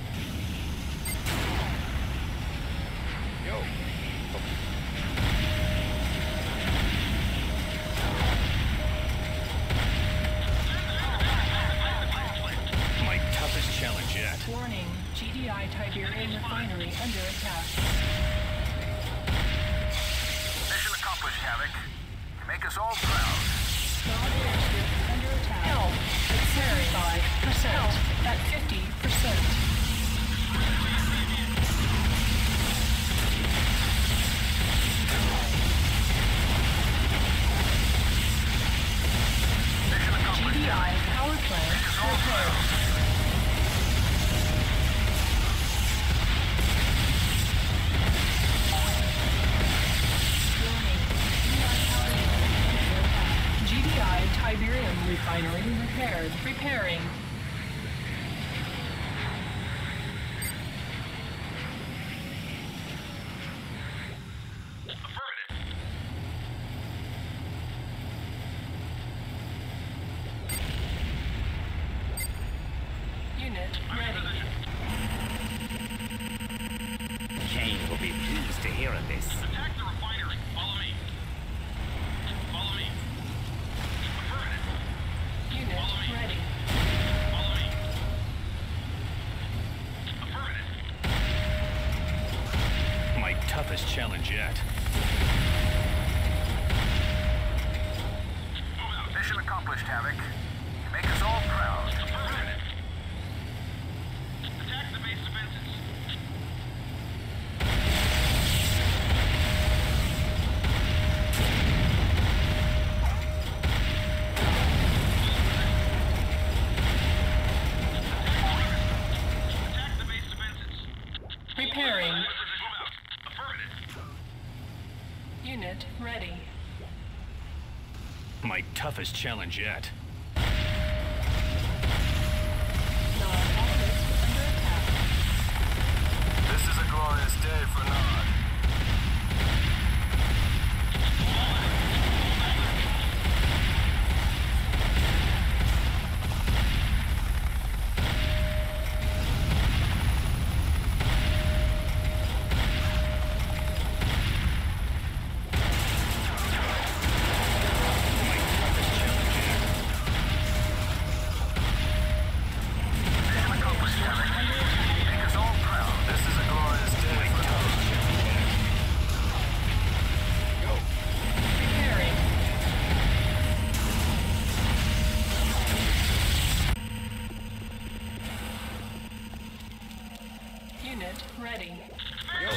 Yo. My toughest challenge yet. Warning, G D I Tiberium refinery under attack. Mission accomplished, Havoc. You make us all proud. Nod airstrip under attack. Help at seventy-five percent. Help at fifty percent. G D I power plant repaired. G D I Tiberium refinery repaired. Repairing. Unit ready. Kane will be pleased to hear of this. Attack the refinery. Follow me. Follow me. Affirmative. Unit Follow me. ready. Follow me. Affirmative. My toughest challenge yet. Mission accomplished, Havoc. You make us all proud. Affirmative. Attack the base defenses. Attack the base defenses. Repairing. Move out. Affirmative. Unit ready. My toughest challenge yet. Nod office under attack. This is a glorious day for Nod. My toughest challenge yet. Mission accomplished, Havoc. Make us all proud. This is a glorious day My for Nod. toughest challenge yet. Yo. Repairing. Unit ready. Yo.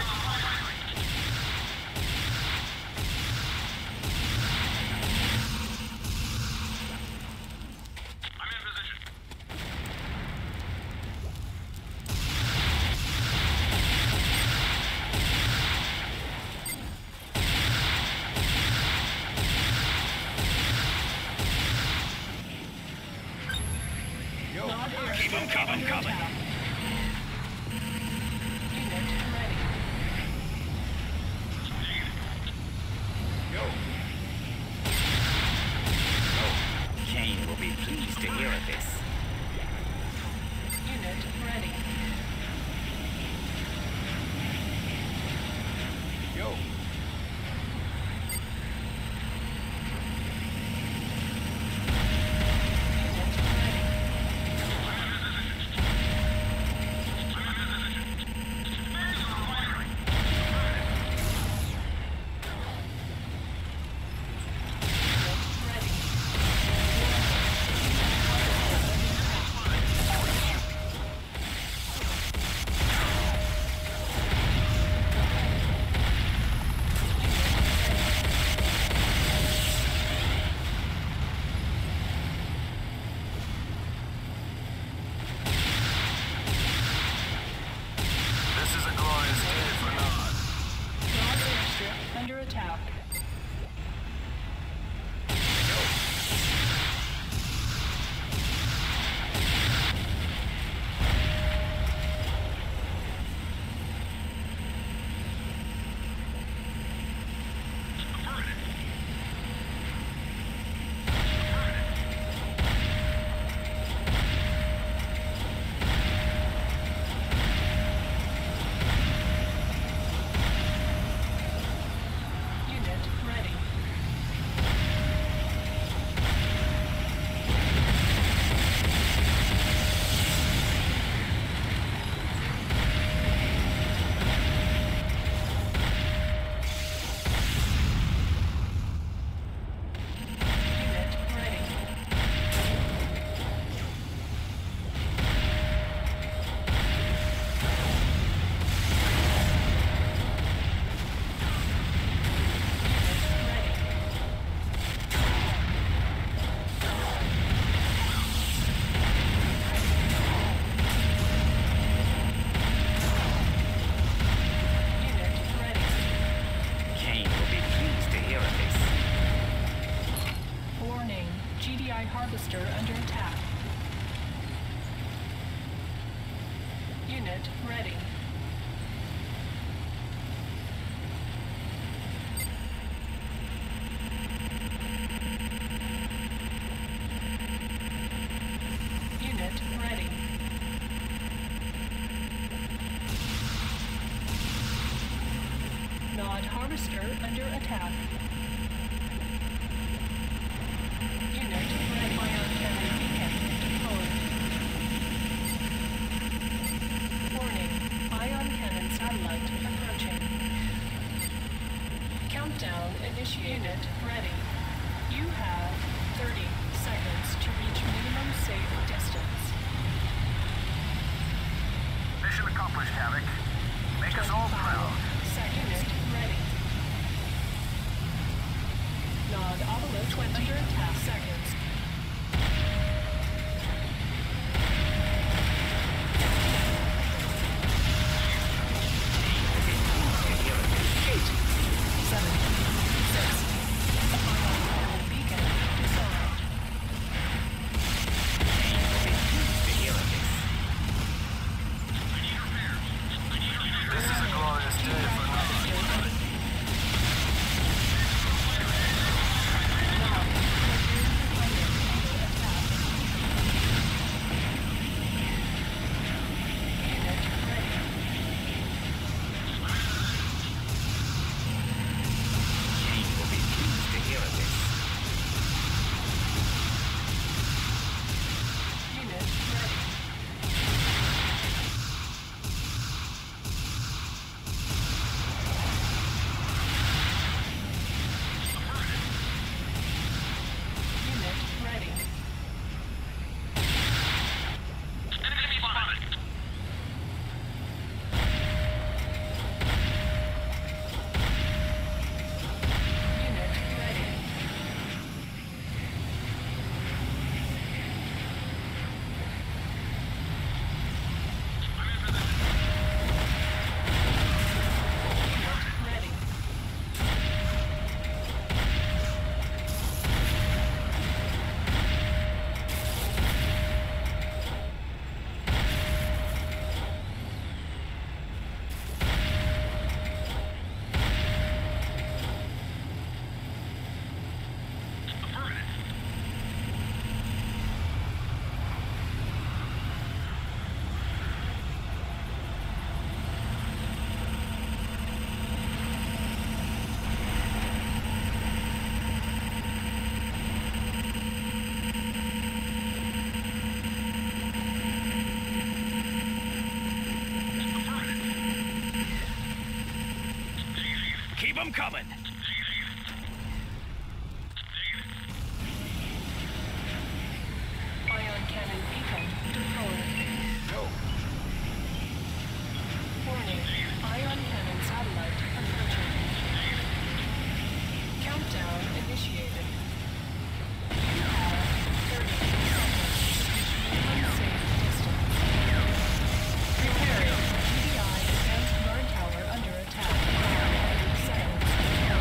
I'm in position. Yo. Nod airstrip Keep 'em coming, under coming. attack. Unit ready. Yo. Kane will be pleased to hear of this. Unit ready. Yo. Unit ready. Unit ready. G D I harvester under attack. Unit ready. Unit ready. Nod harvester under attack. Unit ready. Ion cannon beacon deployed. Warning. Ion cannon satellite approaching. Countdown initiated. Unit ready. You have thirty seconds to reach minimum safe distance. Mission accomplished, Havoc. Make us all proud. Unit ready. Nod obelisk under attack. Seconds. Eight, seven, six. Ion cannon beacon disarmed. This is a glorious day for Nod. Keep them coming. Ion cannon beacon deployed. Go. Warning. Ion cannon satellite approaching. Countdown initiated. You have thirty seconds to reach minimum safe distance. Preparing. G D I advanced guard tower under attack. thirty seconds.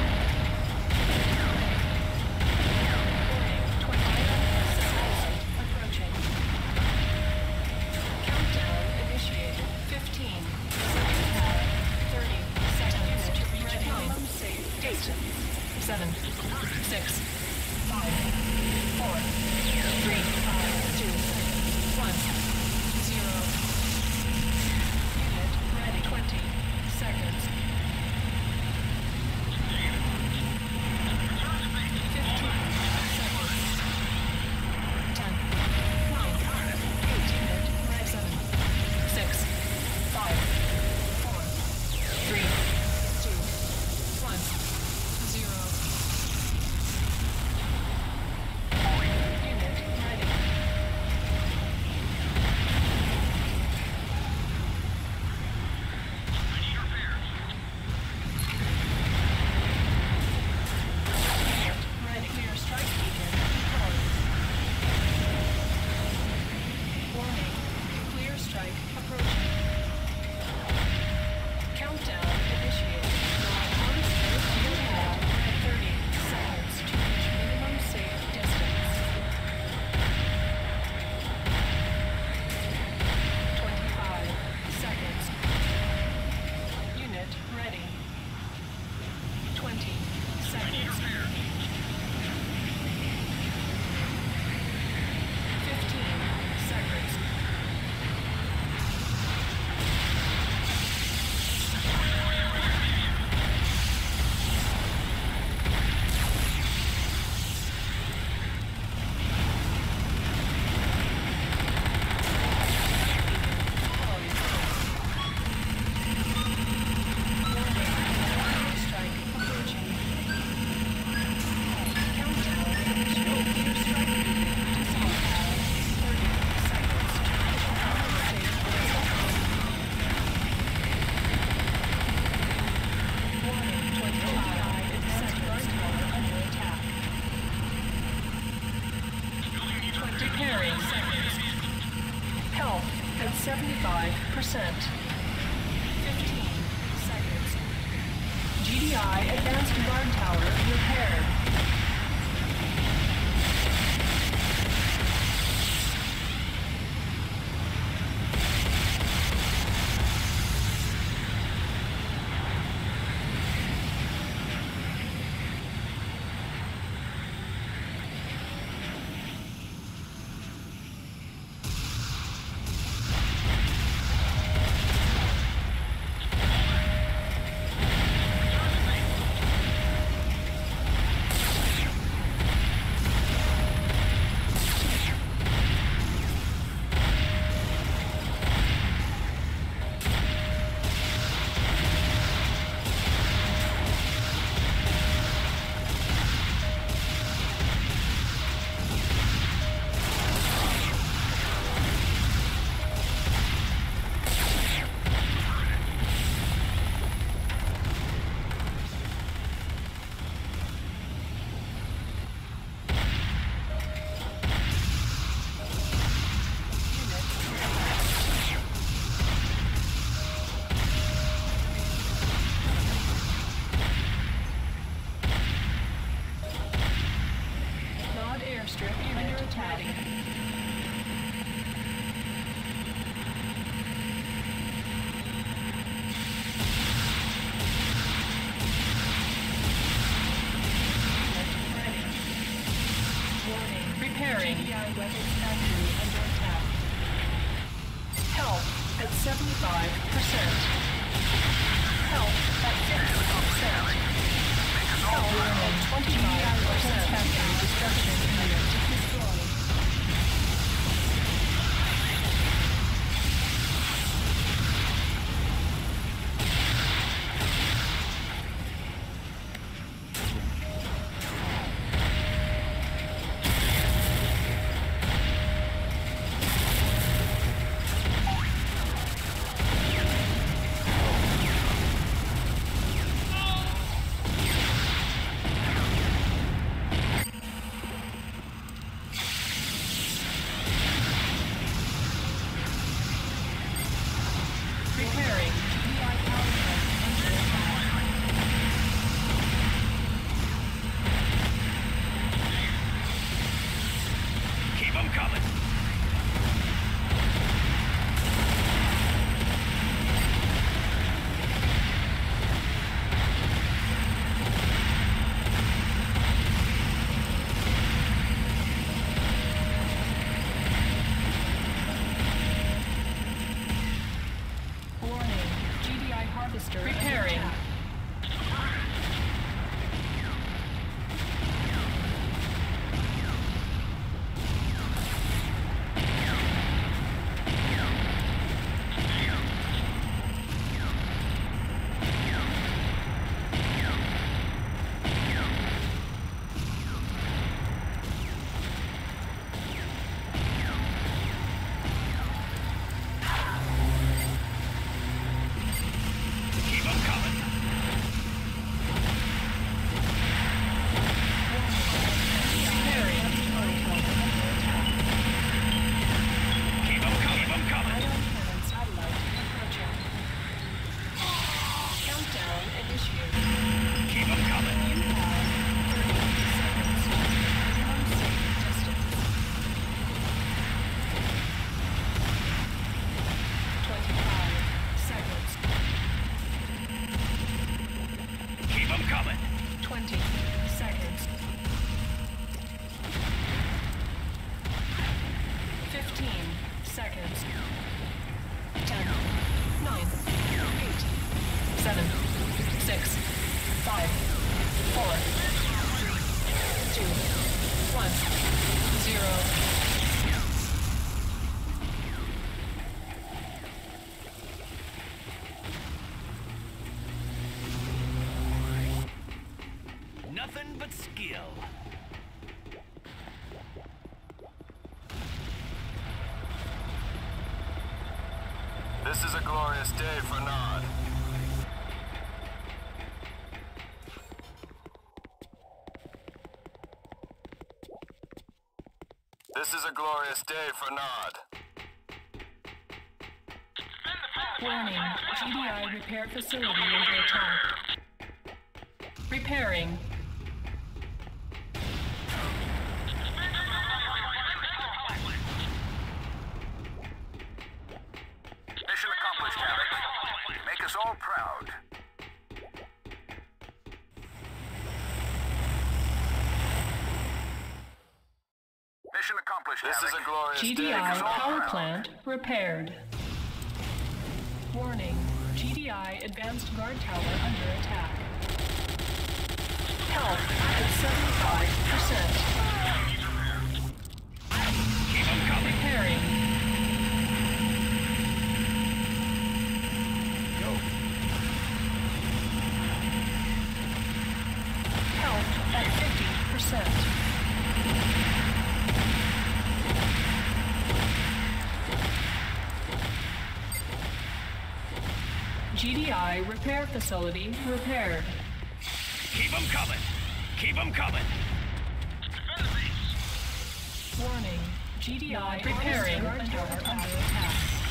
Repairing seconds. Health at seventy-five percent. fifteen seconds. G D I Advanced Guard Tower repaired. seventy-five percent. Health at fifty percent. Health at twenty-five percent. Factory destruction unit destroyed. Repairing. Nothing but skill. This is a glorious day for Nod. This is a glorious day for Nod. Warning, G D I repair facility under attack. Repairing. Mission accomplished, Havoc. Make us all proud. Mission accomplished, This Havoc. is a glorious G D day. I Make us all power proud. plant repaired. Warning, G D I advanced guard tower under attack. Health at seventy-five percent. Repairing. Yo. Health at fifty percent. G D I repair facility repaired. Keep them coming. Keep them coming. Warning, G D I repairing guard tower under attack.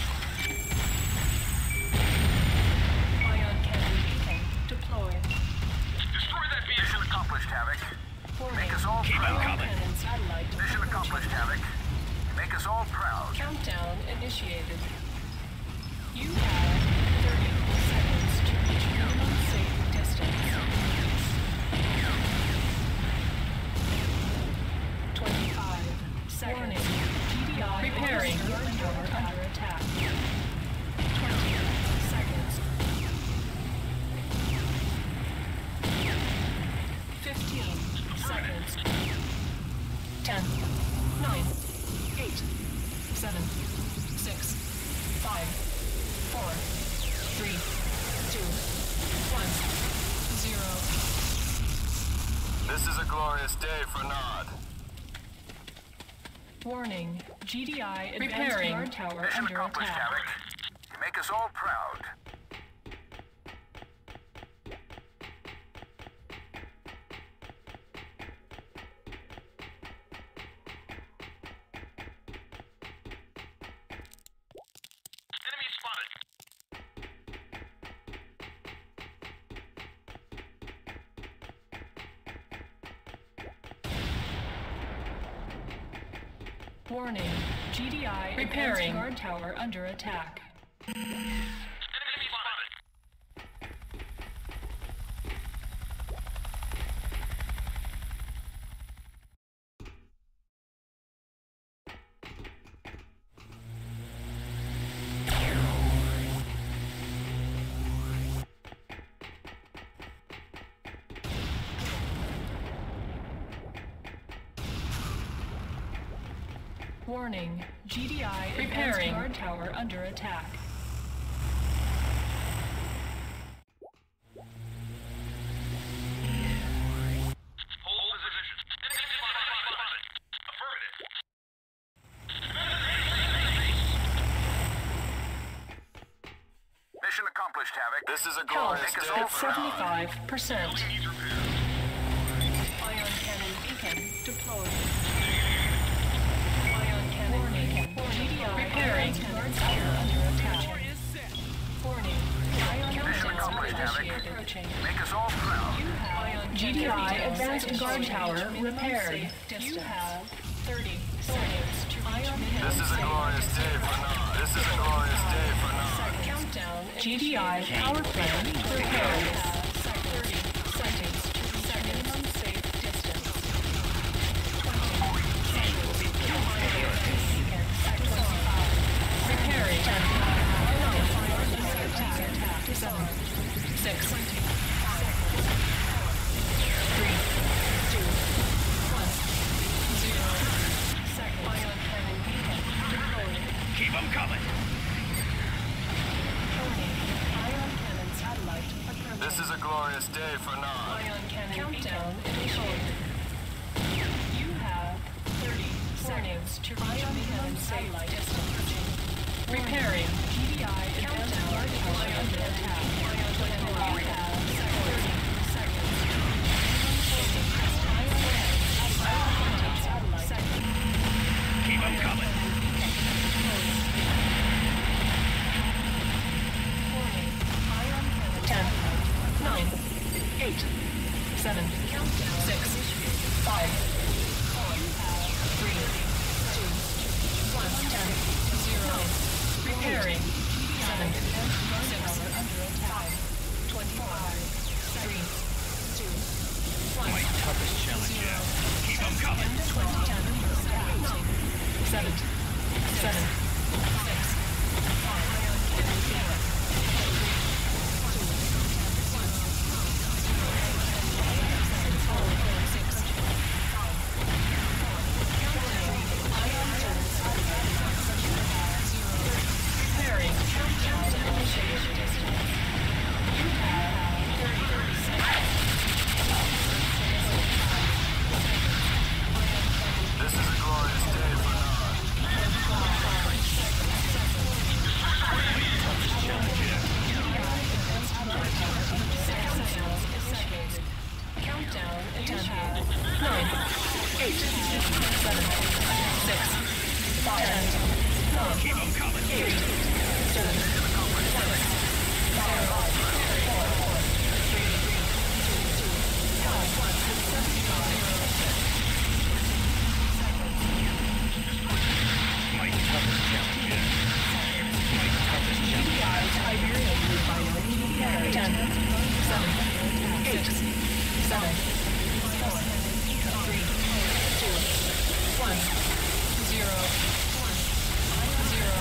Ion cannon beacon deployed. Destroy that vehicle. Mission accomplished, Havoc. Warning, Make us all Keep 'em proud. ion coming. cannon satellite Mission approaching. accomplished, Havoc. Make us all proud. Countdown initiated. You have thirty seconds to reach minimum safe distance. twenty-five seconds. Warning, G D I repairing guard tower under attack. twenty seconds. fifteen seconds. ten, nine, eight, seven, six, five, four, three, two, one, zero. This is a glorious day for Nod. Warning, G D I advanced guard tower Mission under accomplished, attack. Havoc. You make us all proud. Enemy spotted. Warning, G D I repairing guard tower under attack. Enemy spotted. Warning, G D I repairing guard tower under attack. Hold position. Enemy spotted. Affirmative. Mission accomplished, Havoc. This is a Health glorious Make us day all at for Nod. seventy-five percent. Needs repair. Ion cannon beacon deployed. Ion cannon beacon. G D I repairing guard tower under attack. Warning, ion cannon accomplished, Havoc. initiated approaching. Make us all proud. G D I advanced guard tower repaired. You have thirty seconds to reach minimum This is a glorious day for Nod. This is a glorious day for Nod. countdown. G D I power plant repaired. thirty seconds to reach minimum safe distance. Repairing. Seven, six, three, two, one, zero. Ion cannon beacon deployed. Keep them coming. Ion cannon satellite approaching. This is a glorious day for Nod. Ion cannon countdown initiated. You have thirty seconds to reach minimum satellite distance. Repairing. G D I advanced guard tower under attack. You have thirty seconds to reach minimum satellite distance. seven, seven, six, five, preparing countdown initiation distance. You have thirty seconds. This is a glorious day for Nod. Countdown initiated. Nine, eight, seven, six, five, nine, Keep them coming. eight, seven, six, five, four, three, two, one, My toughest challenger. My toughest challenger. Tiberium refinery. Ten, seven, eight, seven, four, three, two, one, zero, zero.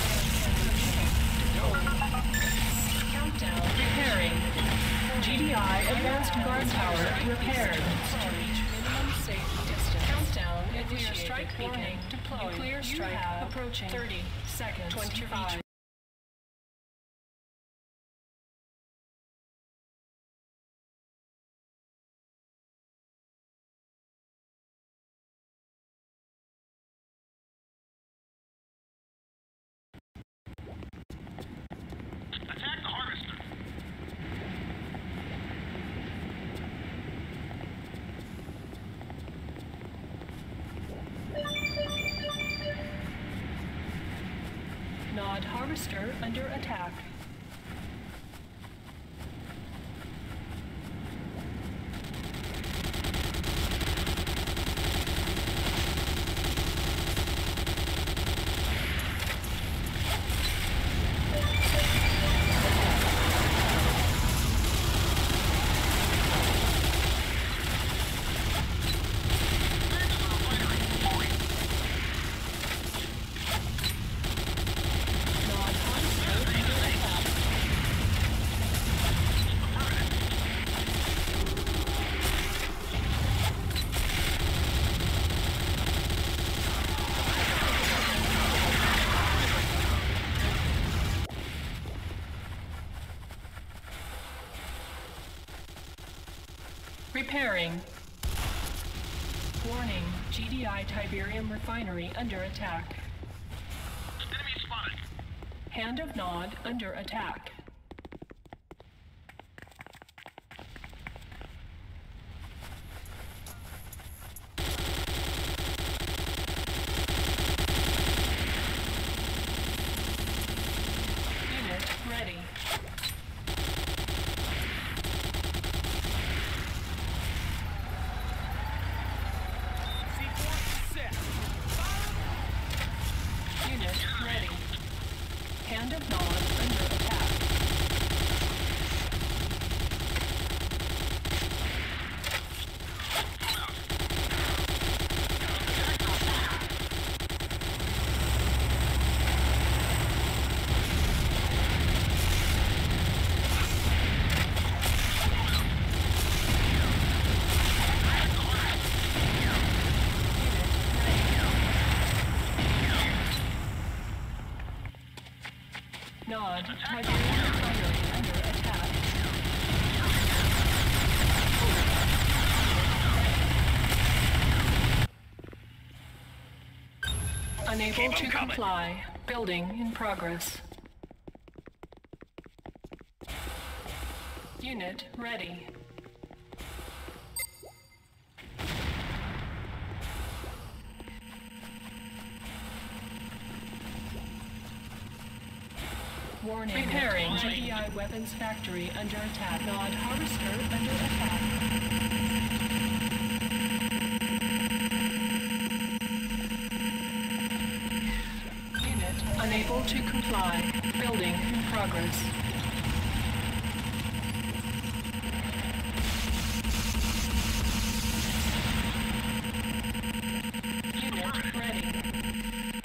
Countdown repairing. G D I advanced guard tower repaired. To reach minimum safe distance. Countdown nuclear strike warning deployed. Nuclear strike approaching. Thirty seconds. Twenty-five. Attack the harvester. Nod harvester under attack. Nod harvester under attack. Repairing. Warning, G D I Tiberium refinery under attack. Enemy spotted. Hand of Nod under attack. Unit ready. Unit ready. Hand of Nod under attack. Nod, Tiberium refinery under attack. Unable Keep 'em to coming. comply. Building in progress. Unit ready. Warning. Repairing. G D I weapons factory under attack. Nod harvester under attack. Unit unable to comply. Building in progress. Unit ready.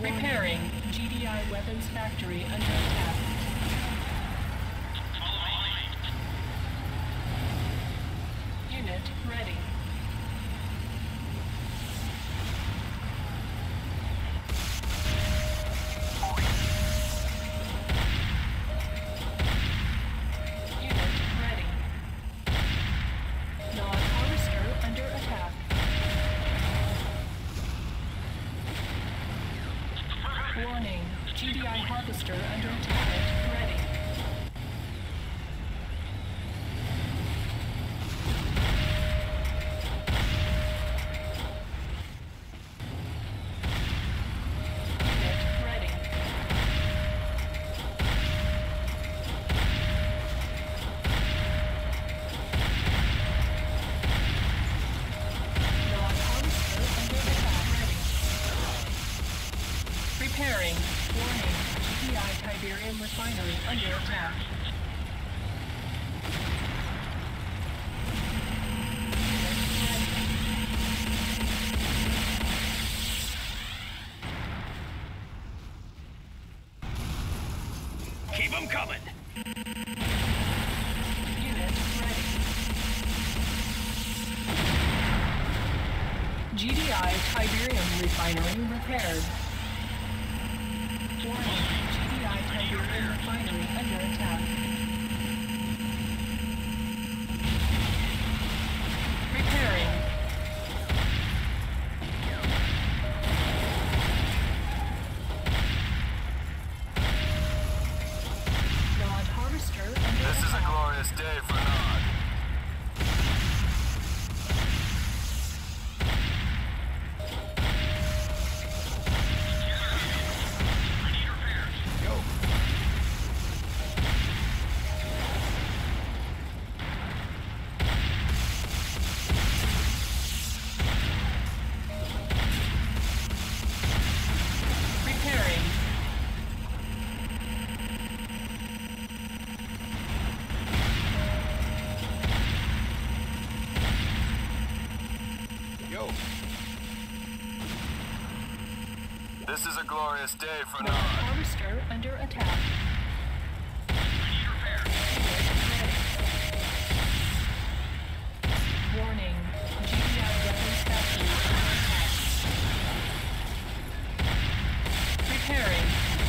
Repairing. G D I weapons factory under attack. Unit ready. Unit ready. Non-harvester under attack. Warning. G D I harvester under attack. Ready. Unit ready. Non-harvester under attack. Ready. Repairing. Warning. G D I Tiberium refinery under attack. Keep them coming. Unit ready. G D I Tiberium refinery repaired. Warning. G D I Tiberium refinery under attack. Repairing. Non-harvester under This is a attack. glorious day for Nod. Yo. Repairing. Yo. This is a glorious day for Nod. Non-harvester under attack. Warning. G D I weapons factory under attack. Repairing.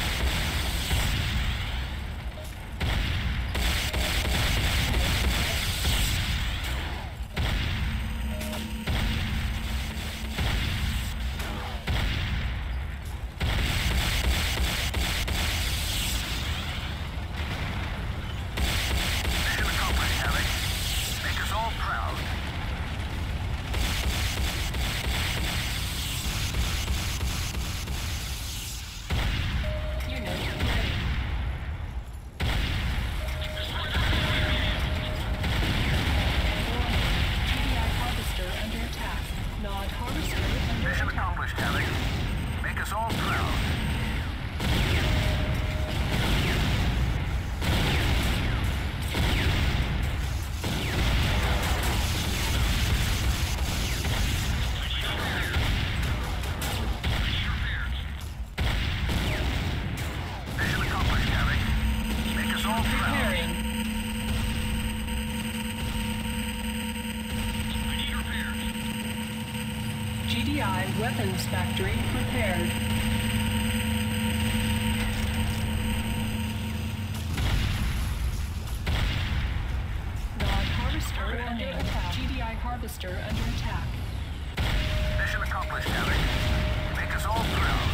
Mission accomplished, Havoc. Make us all proud. Unit ready. Warning. G D I harvester under attack. Nod harvester under Mission attack. accomplished, Havoc. Make us all proud. Mission accomplished, Havoc. Make us all proud. Repairing. G D I weapons factory repaired. Non-harvester under attack. G D I harvester under attack. Mission accomplished, Havoc. Make us all proud.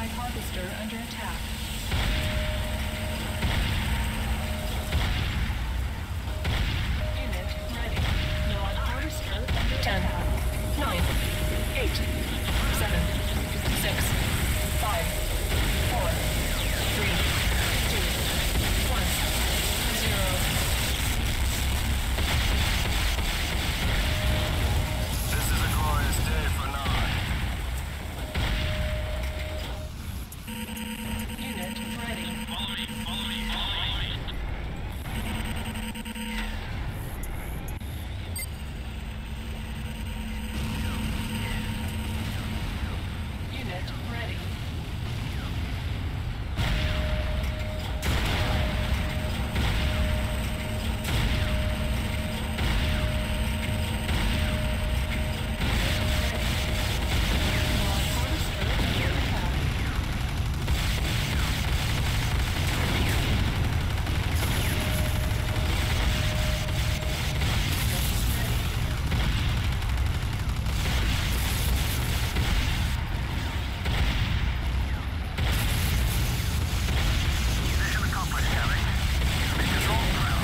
I harvester under attack. Unit ready. Nod harvester under ten, nine, eight, seven, six, five, four, three, two, one, zero. This is a glorious day for Nod. Unit ready. Follow me, follow me, follow me. Unit ready. Nod harvester under attack. Mission accomplished, Havoc. Make us all proud.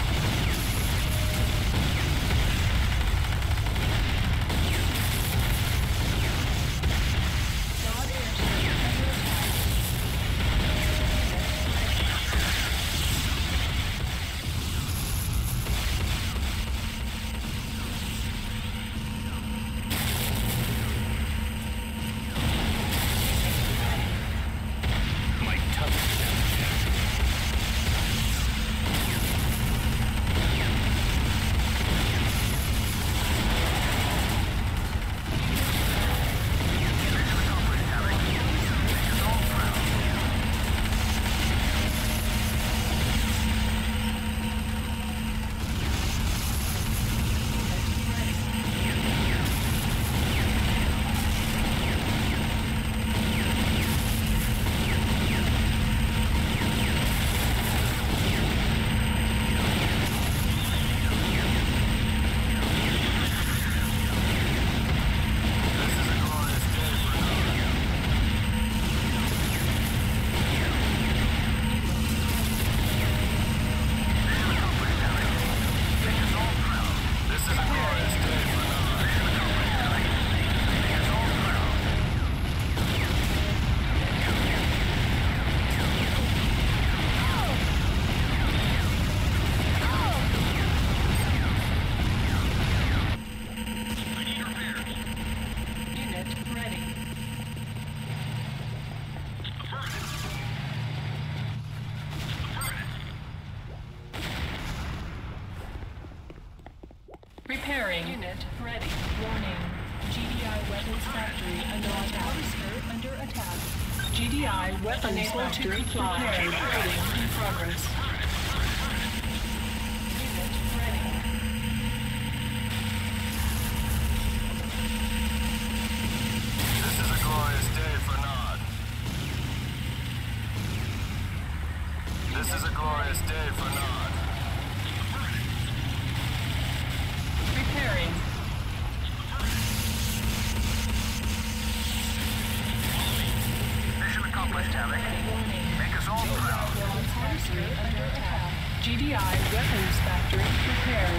Nod airship under attack. My toughest challenge. Mission accomplished, Havoc. Make us all proud. This is a glorious day for Nod. Mission accomplished, Havoc. Make us all proud. This is a glorious day for Nod. Mission accomplished, Havoc. Make us all proud. I need repairs. Unit ready. Affirmative. Affirmative. Repairing. Unit ready. Warning. G D I weapons factory under attack. Harvester under attack. G D I weapons factory repaired. Loading in progress. Unit ready. This is a glorious day for Nod. This is a glorious day for Nod. Repairing. Mission accomplished, Havoc. Warning. Make us all proud. Weapons factory under attack. G D I weapons factory repaired.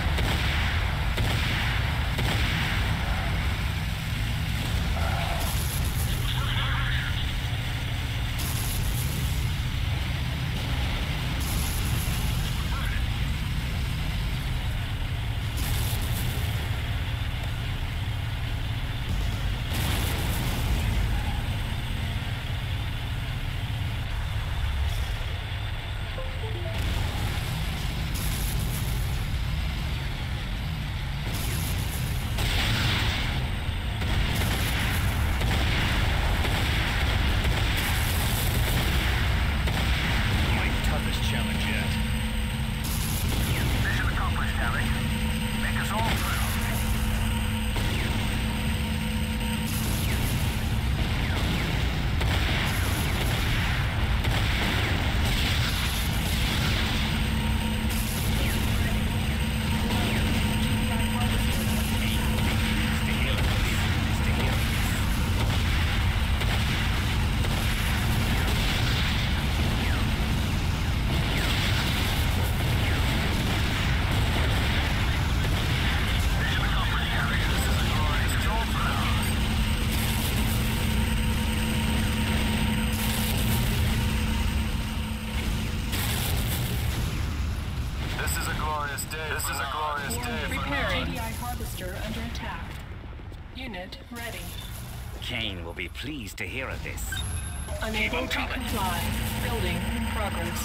is a glorious day for Preparing. Nod. G D I harvester under attack. Unit ready. Kane will be pleased to hear of this. Unable to comply. Building in progress.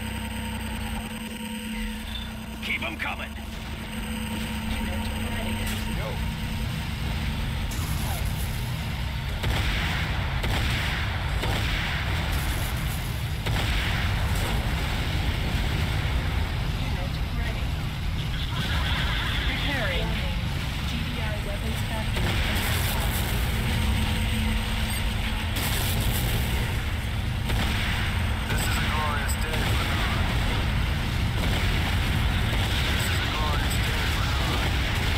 Keep them coming. Unit ready. Yo. Unit ready. Preparing. G D I weapons factory under attack. This is a glorious day for Nod. This is a glorious day for Nod.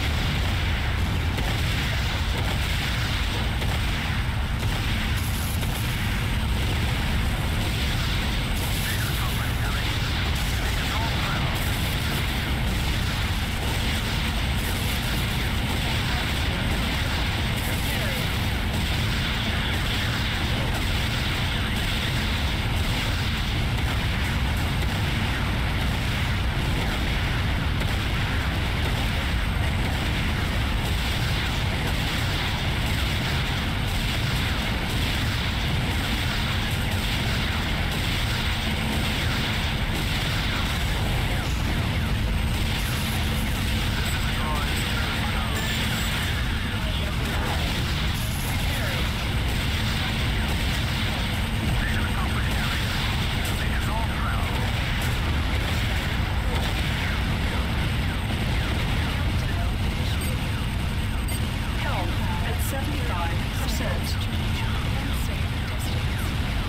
Health at seventy-five percent to reach unsafe distance.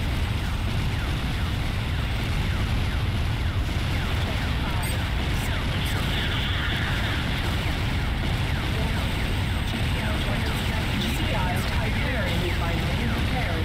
G D I's Tiberium refinery repaired.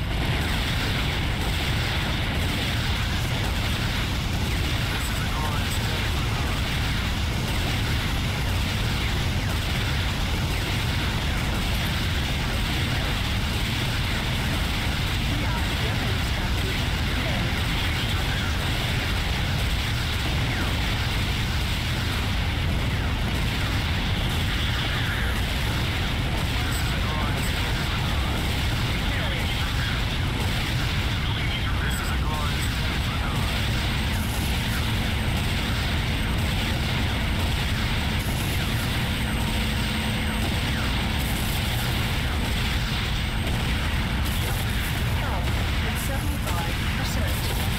Health at seventy-five percent.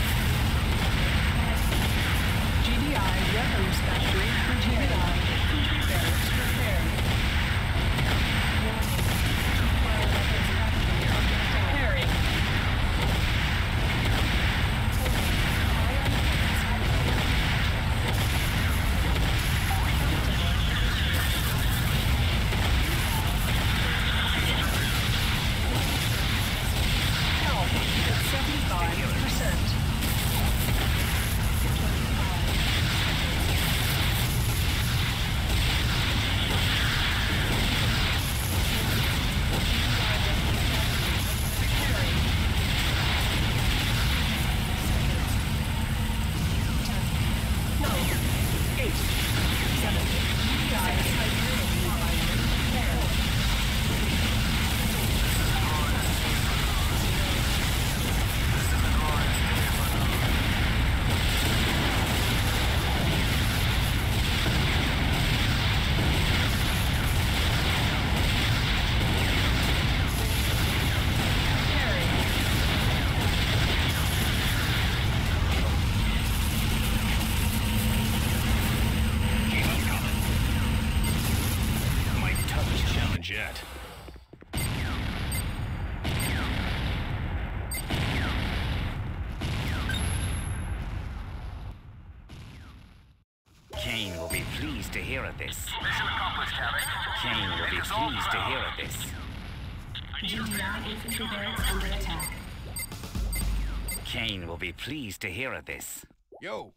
G D I weapons factory G D I infantry barracks repaired. Fire weapons factory under attack. Repairing. Health at seventy-five percent. Repairing. No. Eight. Seven. G D I Tiberium refinery repaired. Repairing. Keep them coming. My toughest challenge yet. Kane will be pleased to hear of this. Mission accomplished, Havoc. Kane will be Make us all pleased to hear proud. of this. G D I infantry barracks under attack. Kane will be pleased to hear of this. Yo.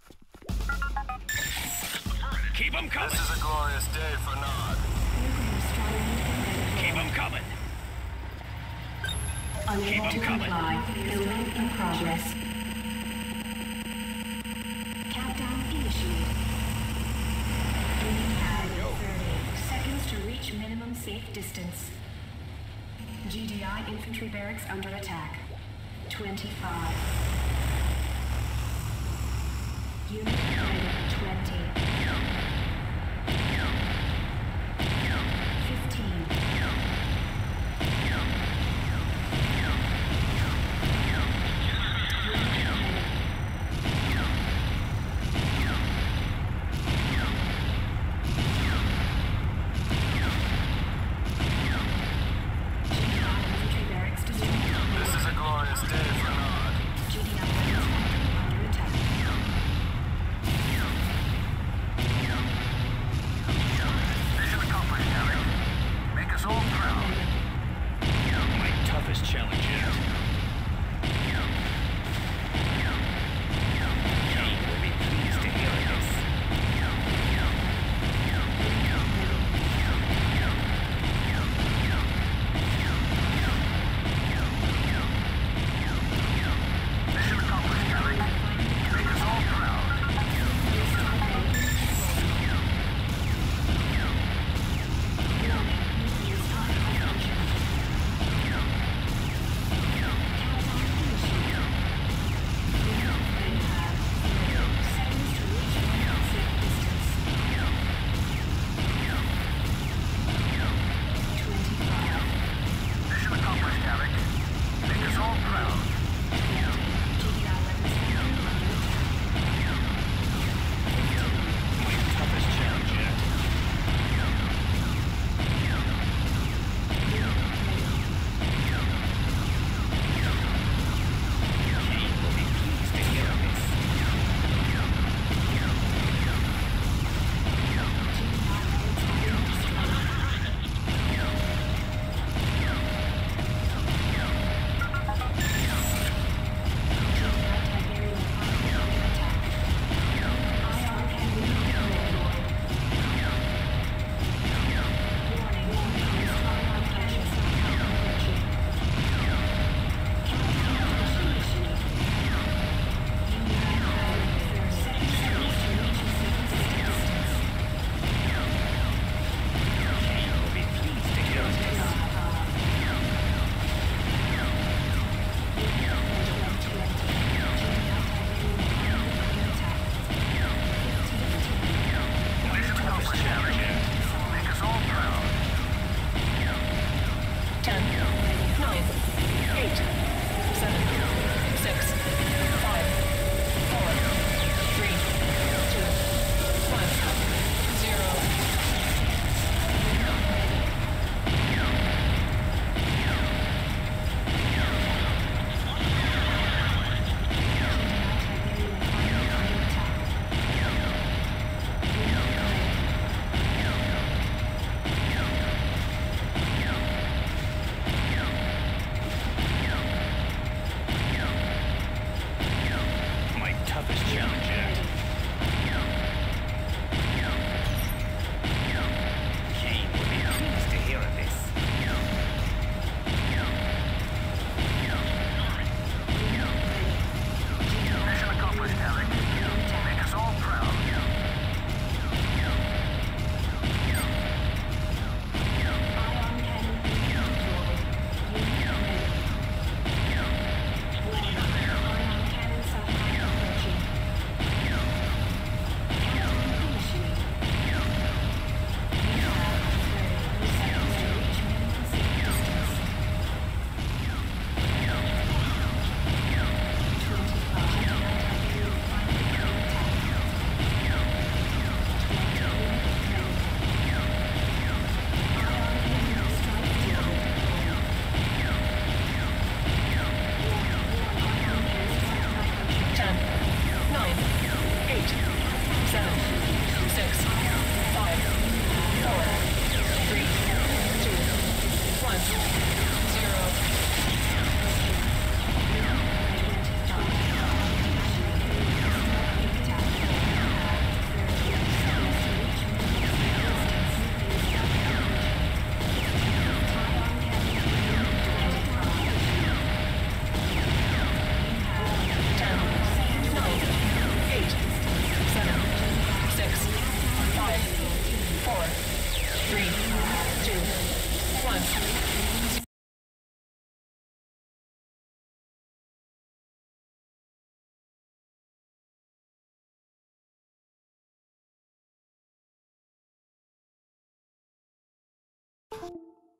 Keep them coming. This is a glorious day for Nod. Nuclear strike. Keep them coming. Unable to Keep 'em coming. comply. Building in progress. Countdown initiated. safe distance. G D I infantry barracks under attack. twenty-five. Unit ready. twenty. fifteen.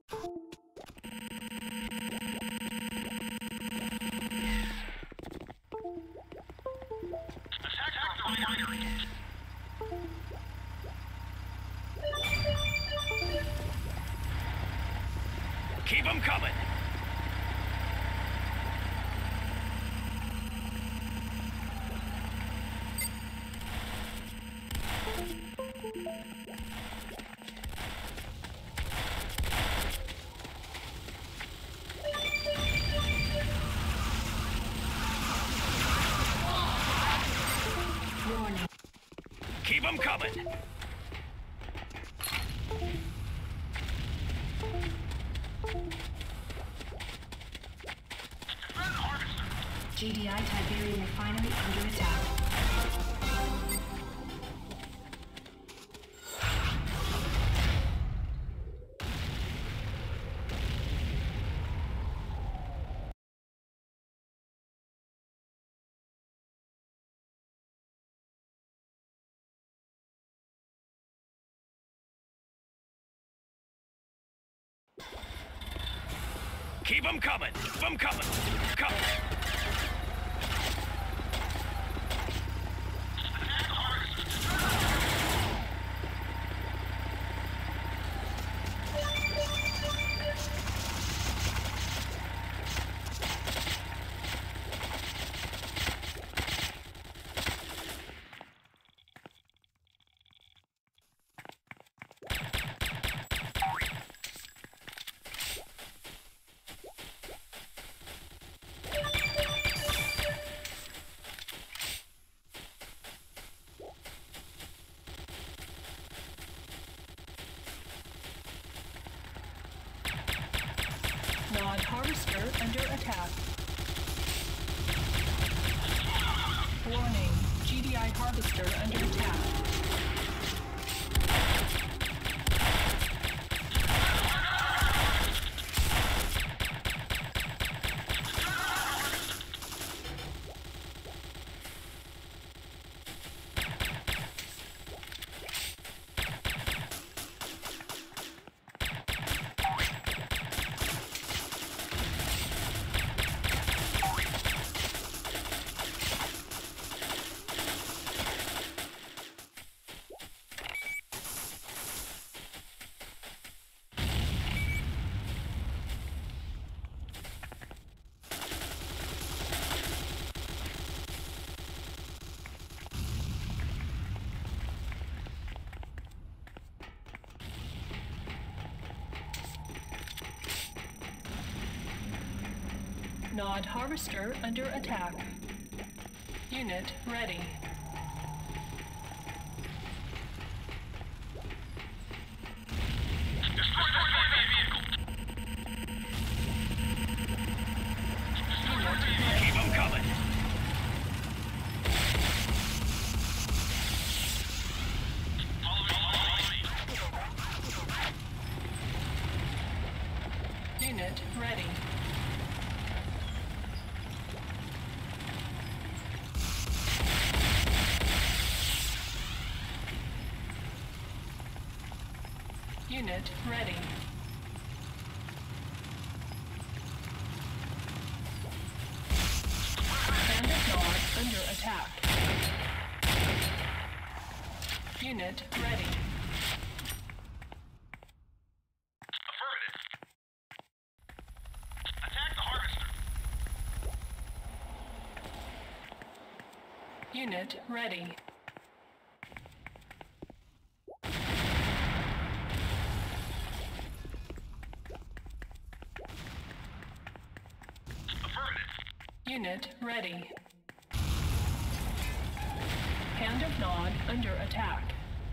Keep them coming. Warning. Keep them coming. G D I Tiberium Refinery under attack. Keep them coming. Keep them coming. Come. Nod harvester under attack. Warning, G D I harvester under attack. Nod harvester under attack. Unit ready. Keep them coming. Unit ready. Unit ready. Bandit Nod under attack. Unit ready. Affirmative. Attack the harvester. Unit ready. Unit ready. Hand of Nod under attack.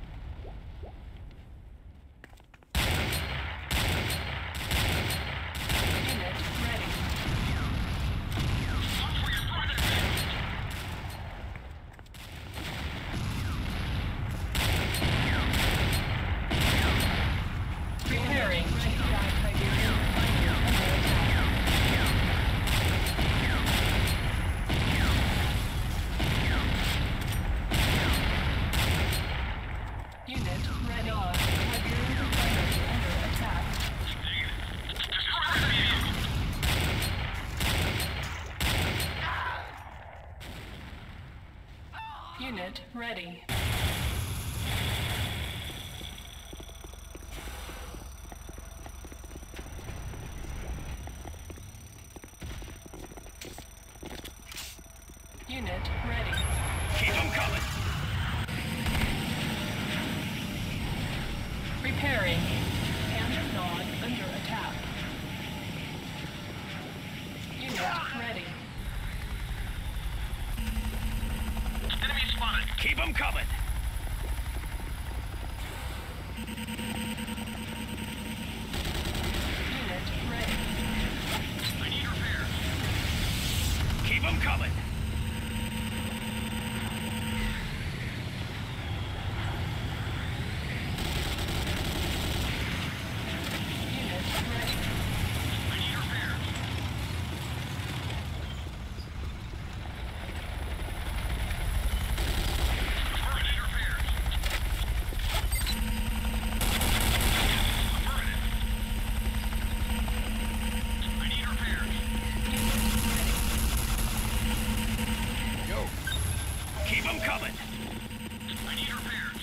Unit ready. Preparing. Unit ready. Unit ready. Keep them coming. Repairing. Hand of Nod under attack. Unit ready. Enemy spotted. Keep them coming. Unit ready. I need repairs. Keep them coming. Unit ready. I need repairs. I need repairs. Affirmative. I need repairs. Yo. Keep them coming. I need repairs.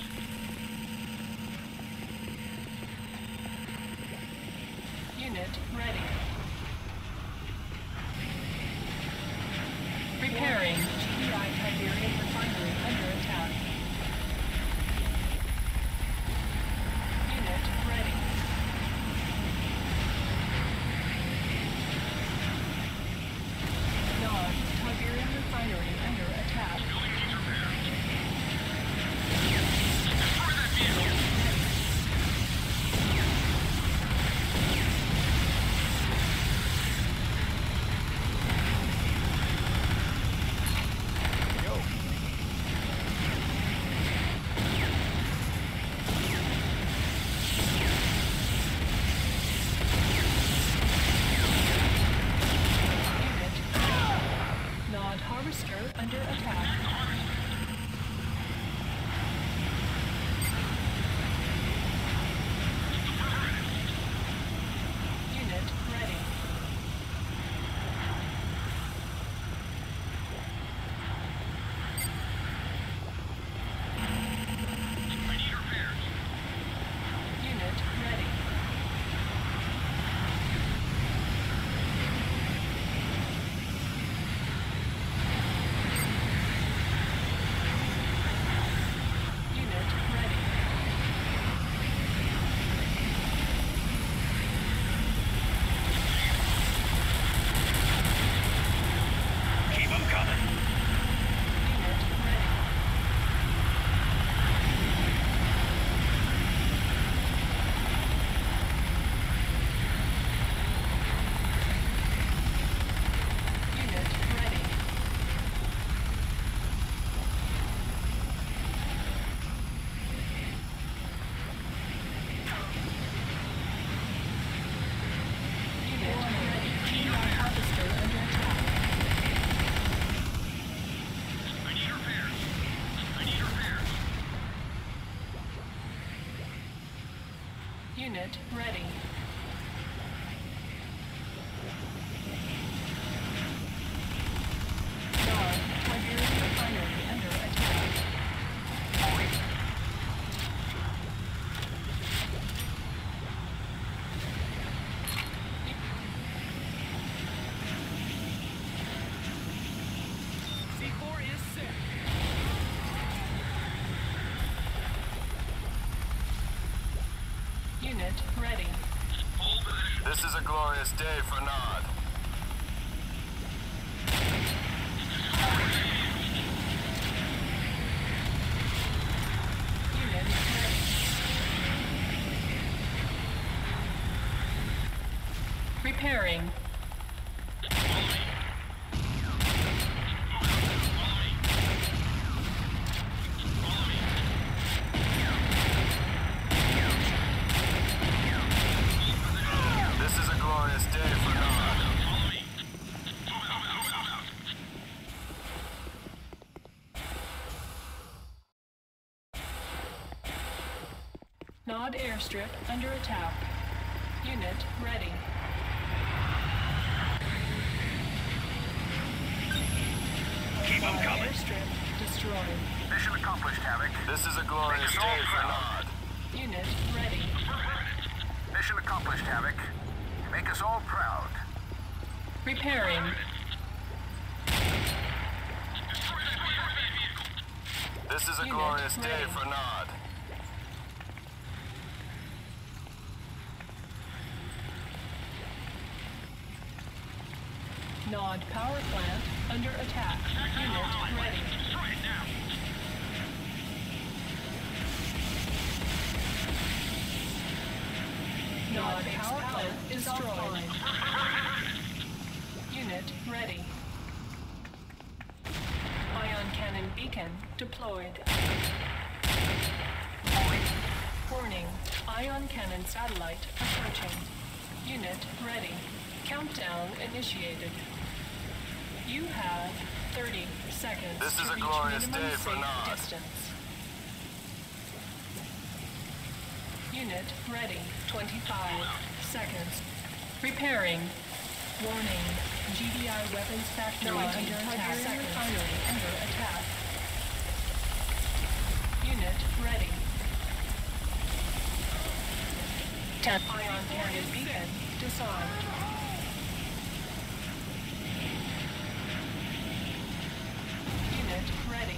Unit ready. Repairing. G D I Tiberium refinery under attack. Unit ready. Nod. Tiberium refinery under attack. Building needs repairs. Destroy that vehicle. Yo. Unit. Nod harvester under attack. Unit ready. I need repairs. Unit ready. Unit ready. Keep them coming. Unit ready. Unit ready. Unit ready. G D I harvester under attack. I need repairs. I need repairs. Unit ready. Nod. Tiberium refinery under attack. C four is set. Unit ready. Hold position. This is a glorious day for Nod. Unit ready. Repairing. This is a glorious day for Nod. Follow me. Move out, move out, move out. Nod airstrip under attack. Unit ready. Keep them Nod coming. airstrip destroyed. Mission accomplished, Havoc. This is a glorious day for Nod. Unit ready. Mission accomplished, Havoc. Make us all proud. Repairing. This is a Unit glorious day ready. for Nod. Nod power plant under attack. Unit ready. Nod power plant destroyed. Unit ready. Ion cannon beacon deployed. Warning. Ion cannon satellite approaching. Unit ready. Countdown initiated. You have thirty seconds This to is a reach glorious minimum day for safe Nod. distance. Unit ready. twenty-five seconds. Repairing. Warning. G D I weapons factory under attack. Refinery under attack. Unit ready. Ten. Ion cannon beacon disarmed. Unit ready.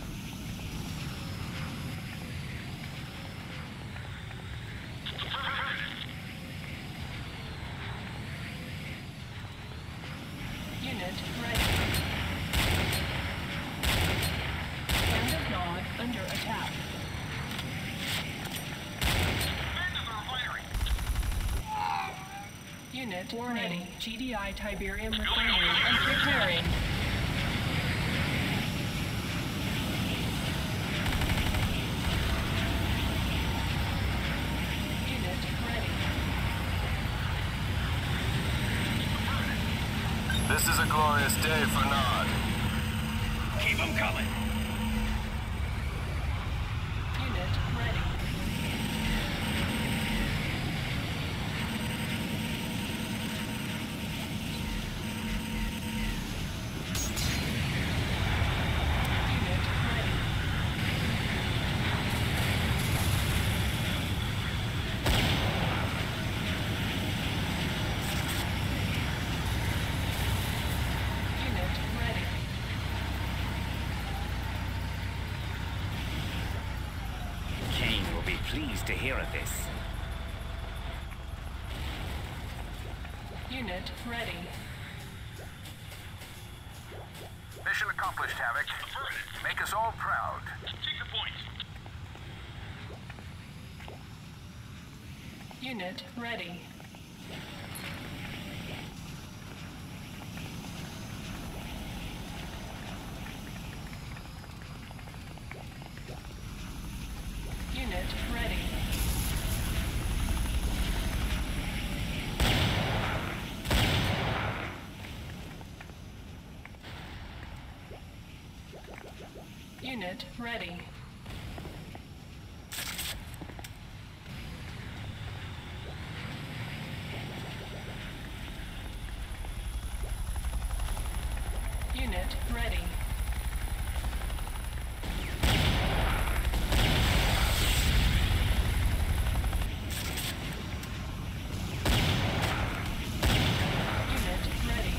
Unit ready. End of Nod under attack. Unit warning. G D I Tiberium refinery and preparing. Unit ready. This is a glorious day for Nod. Keep them coming. Unit ready. Unit ready. Unit ready. Kane will be pleased to hear of this. Unit ready. Mission accomplished, Havoc. Make us all proud. Take the point. Unit ready. Unit ready. Unit ready. Unit ready. Unit ready.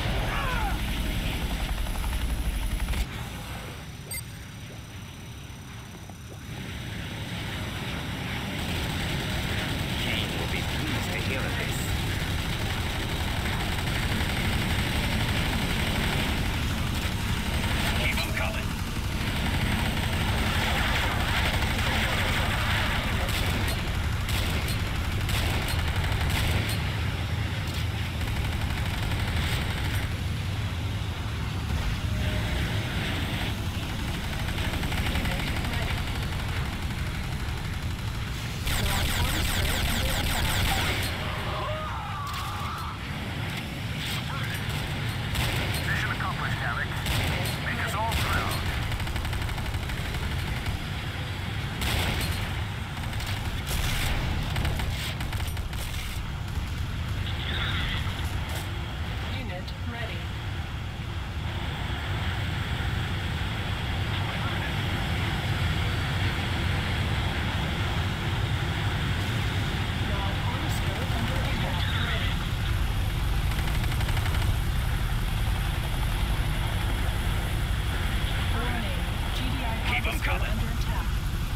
Kane will be pleased to hear of this. coming. Under attack.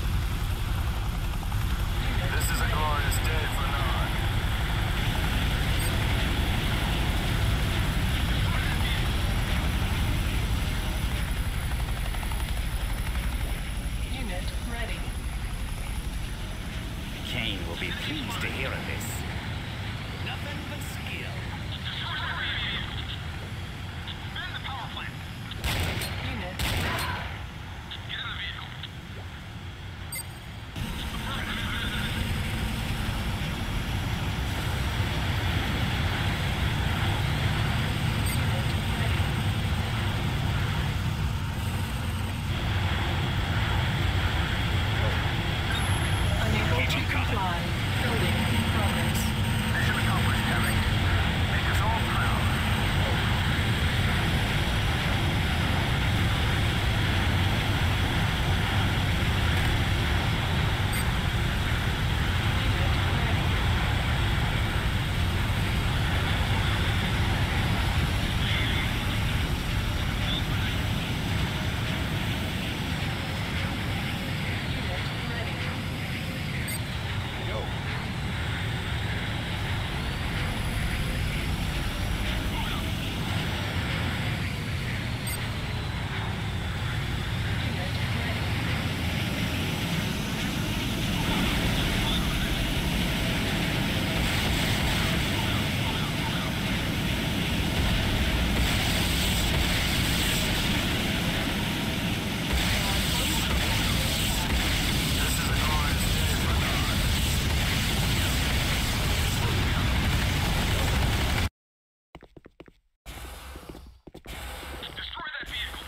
This is a glorious day for Nod. Unit ready. Kane will be pleased to hear of this. Nothing but skill. Defend the power plant. Unit Get in the vehicle. unable to comply. Building in progress. Mission accomplished, Harry. Make us all proud. Yo. This is a glorious day for Nod. Destroy that vehicle.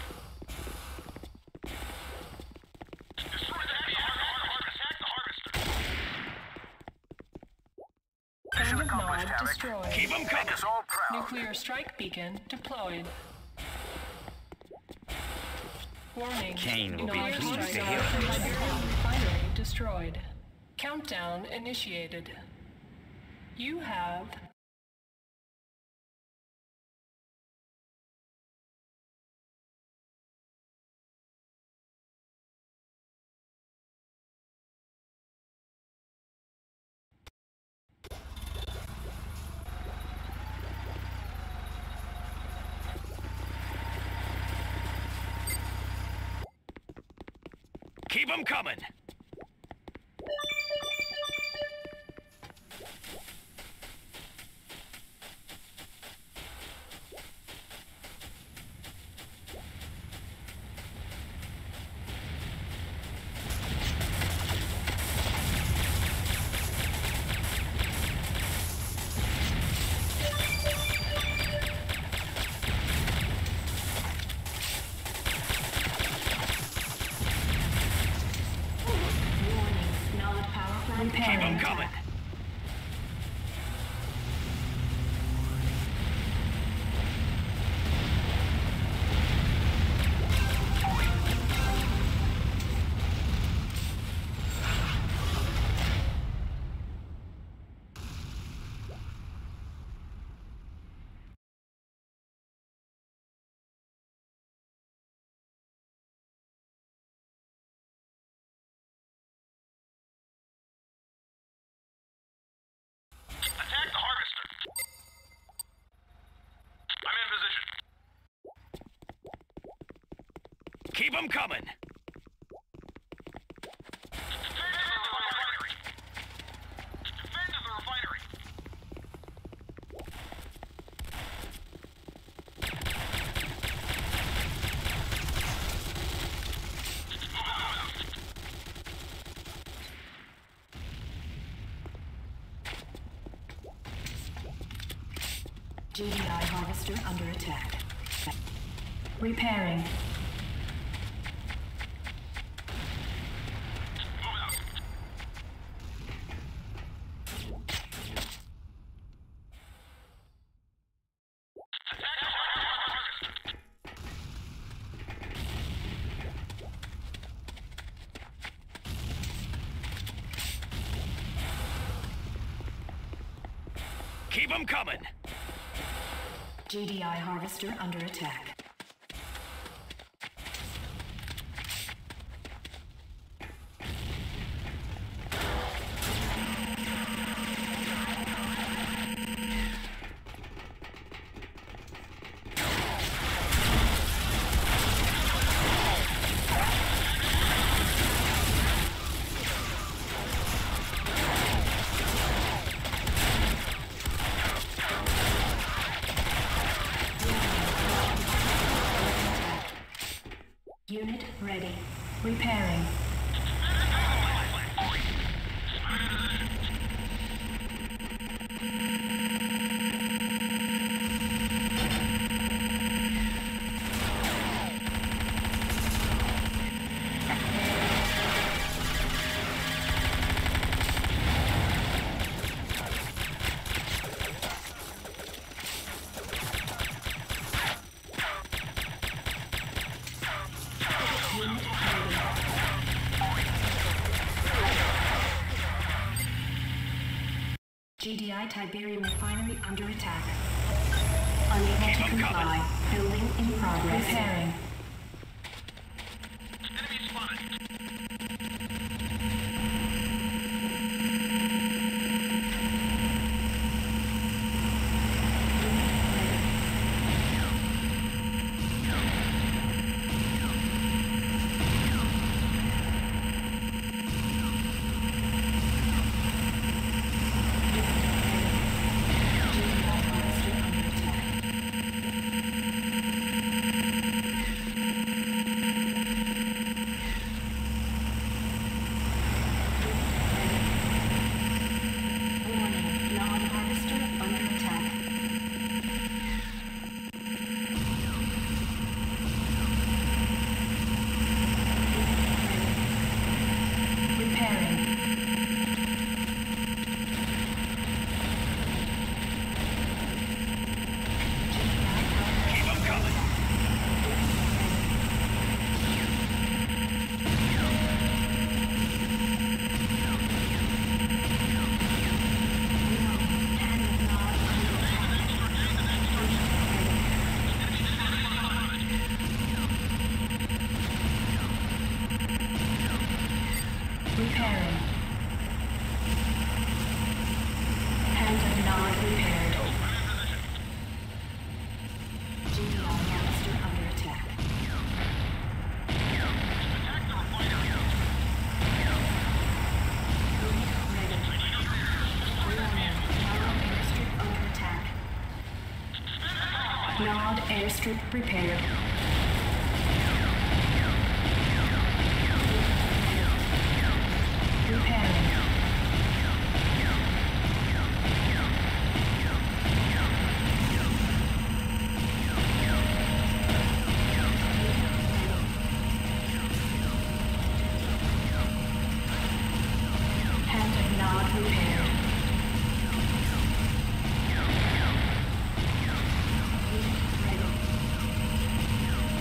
Destroy that vehicle. Attack the harvester. Mission Friend of accomplished, Nod Harry. destroyed. Keep 'em Make coming. us all proud. Nuclear strike beacon deployed. Warning. Kane will be Nod pleased to strike hear from this. Liberian refinery destroyed. Countdown initiated. You have Keep 'em coming. Warning. Nod power plant Keep 'em repairing. coming. Attack the harvester. I'm in position. Keep 'em coming. Defend the refinery. Defend the refinery. G D I harvester under attack. Repairing. Keep 'em coming. G D I harvester under attack. Repairing. G D I Tiberium Refinery under attack. Unable to comply. Building in progress. Repairing. Enemy spotted. Repairing. Phantom not repaired. G D I monster under attack. Attack the refinery. Warning. Nod airstrip under attack. Nod airstrip repaired. Repairing. Phantom nod repaired. Ready.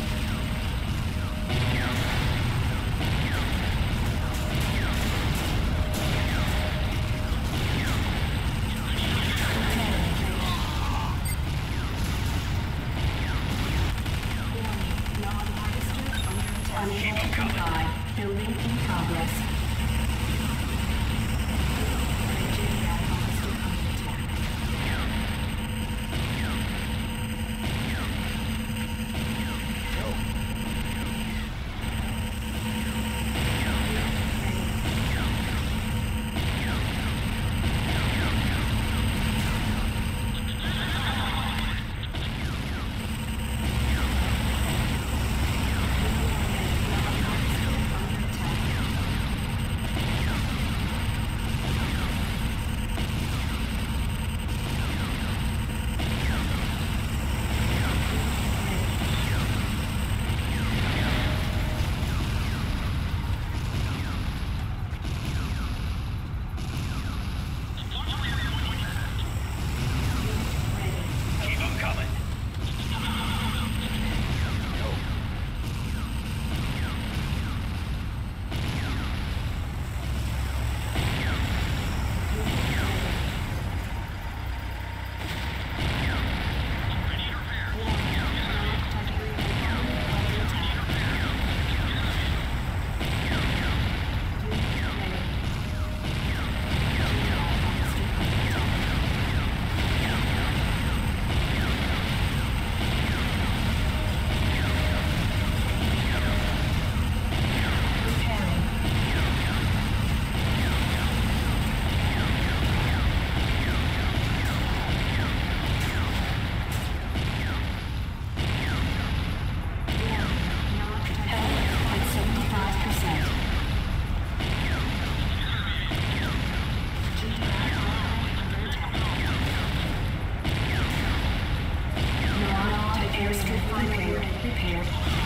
repaired. Repaired.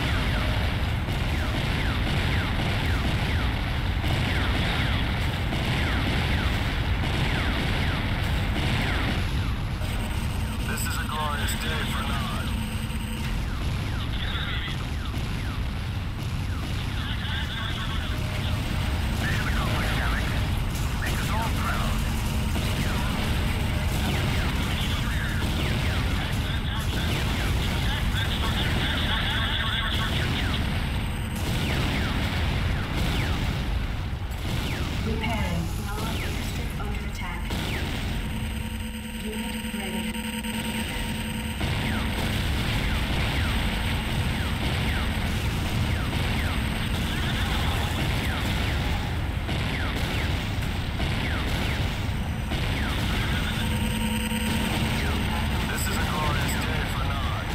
This is a glorious day for Nod. Mission accomplished, Alec. Make us all proud. Repairing. Nod airstrip under attack. Unit ready. This is a glorious day for Nod.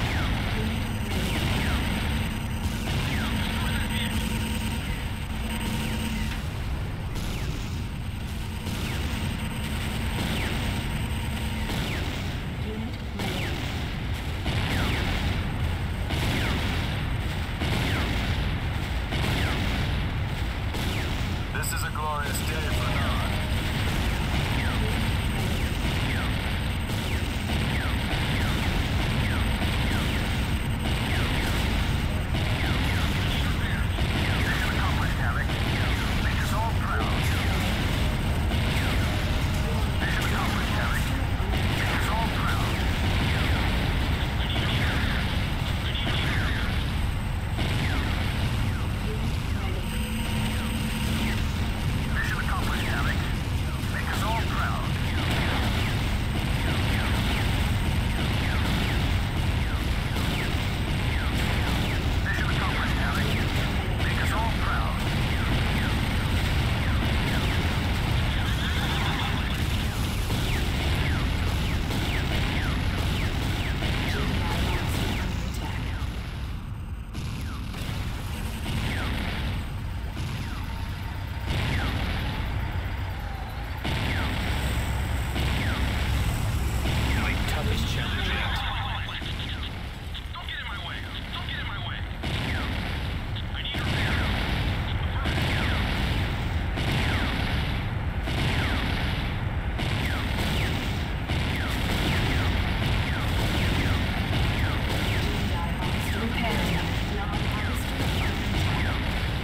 Unit ready. This is a glorious day for Nod. Mission accomplished, Alec. Make us all proud. Mission accomplished, Alec. Make us all proud. Mission accomplished, Alec. Make us all proud. Mission accomplished, Alec. Make us all proud. My toughest challenge yet. Don't get in my way. Don't get in my way. I need repair. Repairing. Nod harvester under attack.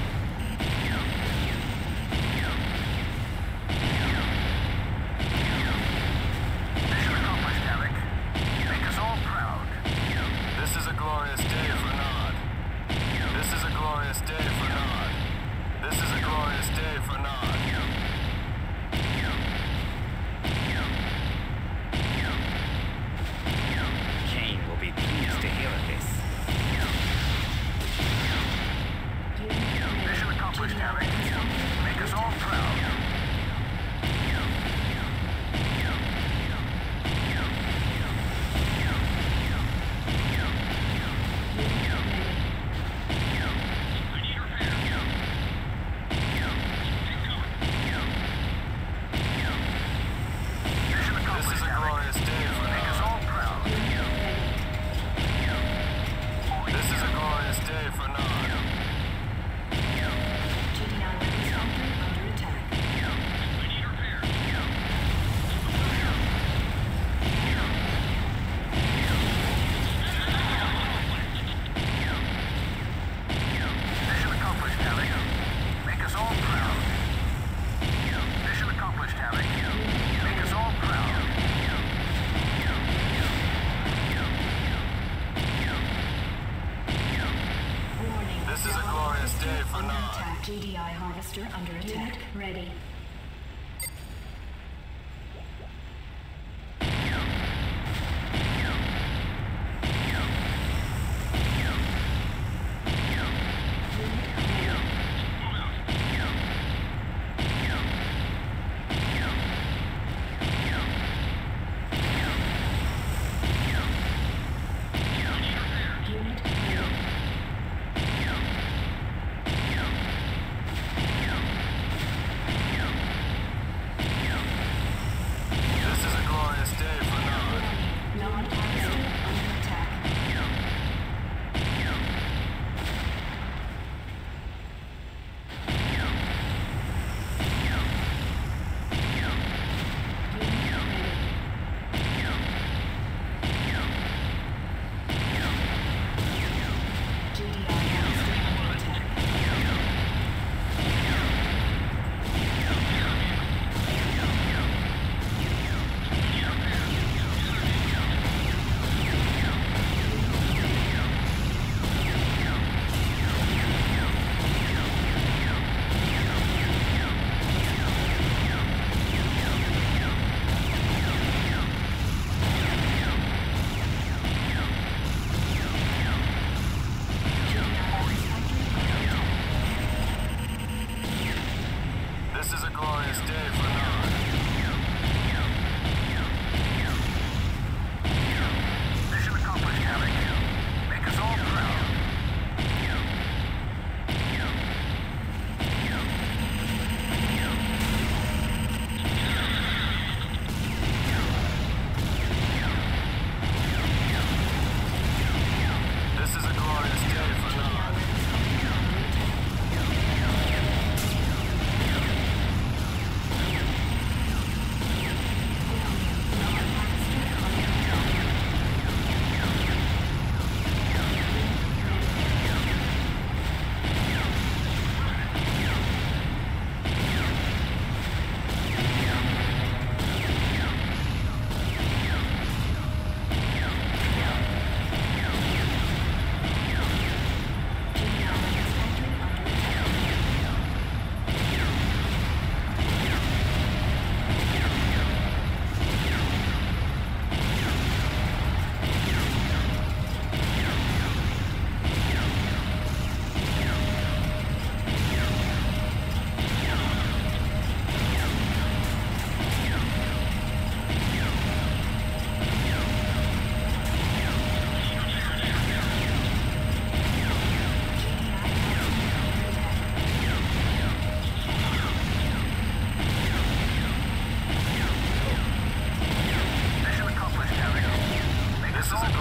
Mission accomplished, Alec. Make us all proud. This is a glorious day for Nod. This is a glorious day for Nod. This is a glorious day for Nod. Kane will be pleased to hear of this. Mission accomplished, Alec. Make us all proud. I need repair. Mission accomplished, Alec. Make us all proud. This is a glorious day for Nod. G D I weapons factory under attack. I need repair. Mission accomplished, Alec. Make us all proud. Mission accomplished, Alec. Make us all proud. Warning. This is a glorious day for Under Nod. attack. G D I harvester under attack. Ready. Unit ready.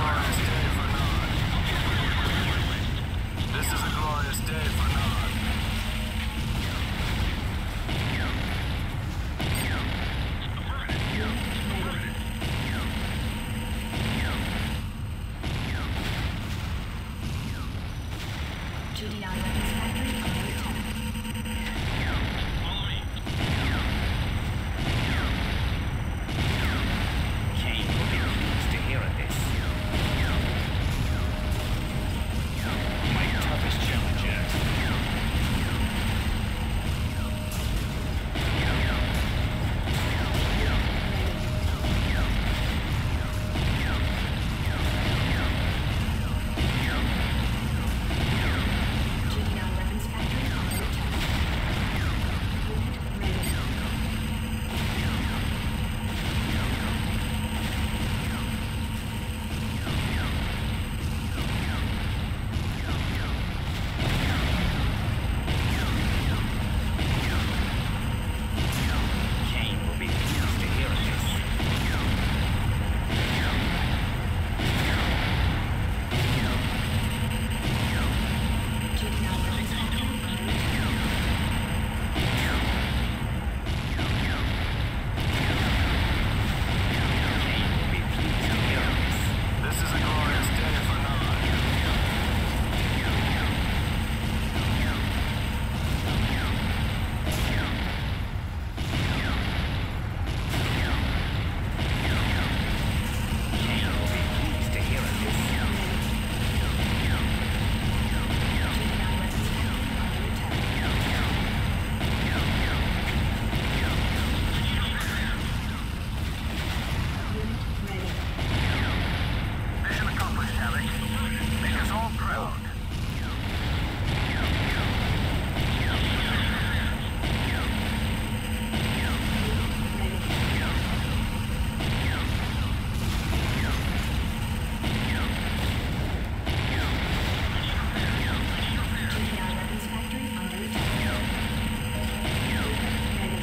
glorious day for Nod. This is a glorious day for Nod. G D I weapons factory under attack. Kane will be pleased to hear of this. My toughest challenge yet. G D I weapons factory under attack. Unit ready. Kane will be pleased to hear of this. G D I weapons factory under attack. Kane will be pleased to hear of this. This is a glorious day for Nod. Kane will be pleased to hear of this. G D I weapons factory under attack. Unit ready. Mission accomplished, Havoc. Make us all proud. G D I weapons factory under attack. Ready.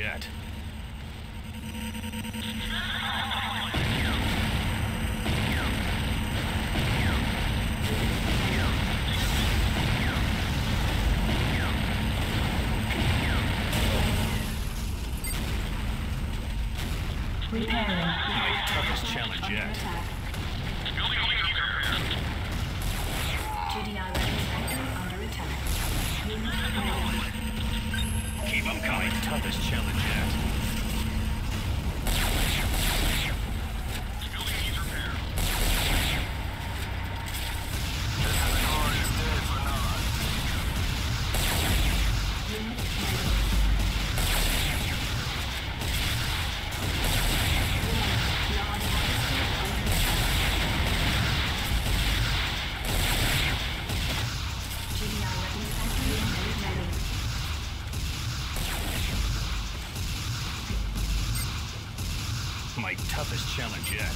yet. Repairing. My toughest challenge yet. G D I weapons factory under attack. Unit ready. Keep them coming. My toughest challenge yet. Building needs repair. This is a glorious day for Nod. Unit ready. Nod harvester under attack. G D I weapons factory ready. My toughest challenge yet.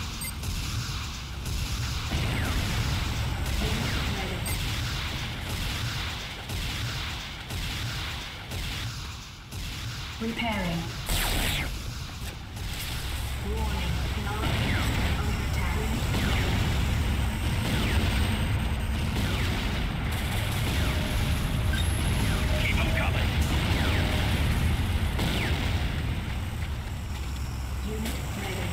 Repairing. Warning. Non-airstrike under attack. Keep them coming. Unit ready.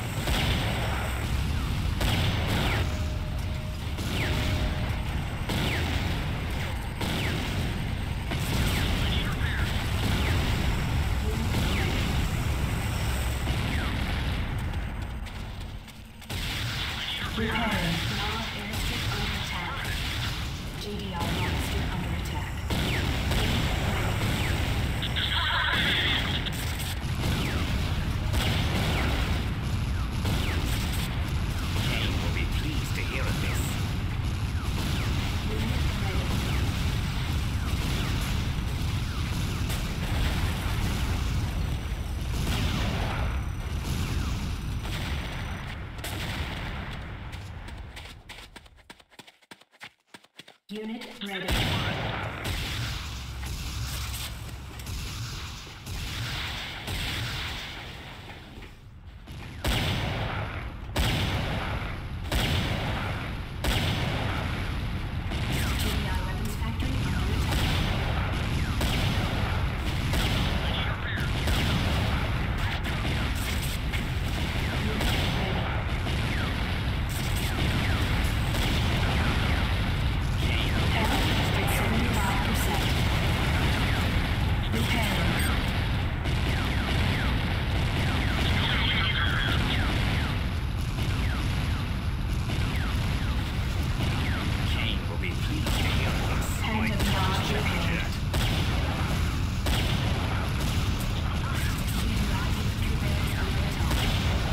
Repairing. Non-airstrip under attack. G D I monster under attack. Kane will be pleased to hear of this. Unit ready. Unit ready. G D I weapons factory under attack. Unit ready. Health at seventy-five percent. Repairing. Kane will be pleased to hear of this. Hand of Nod repaired. G D I repairs under attack.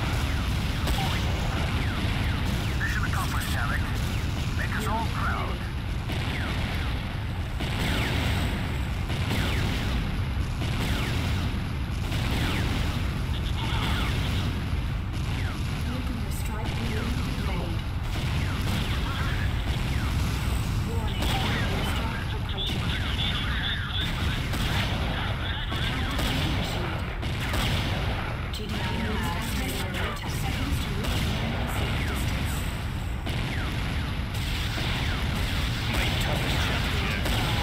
Mission accomplished, Havoc. Make us all proud. Nuclear strike unit ready. Warning. Airstrike approaching. G D I has ready under attack. Seconds to reach minimum safe distance. My toughest challenge yet.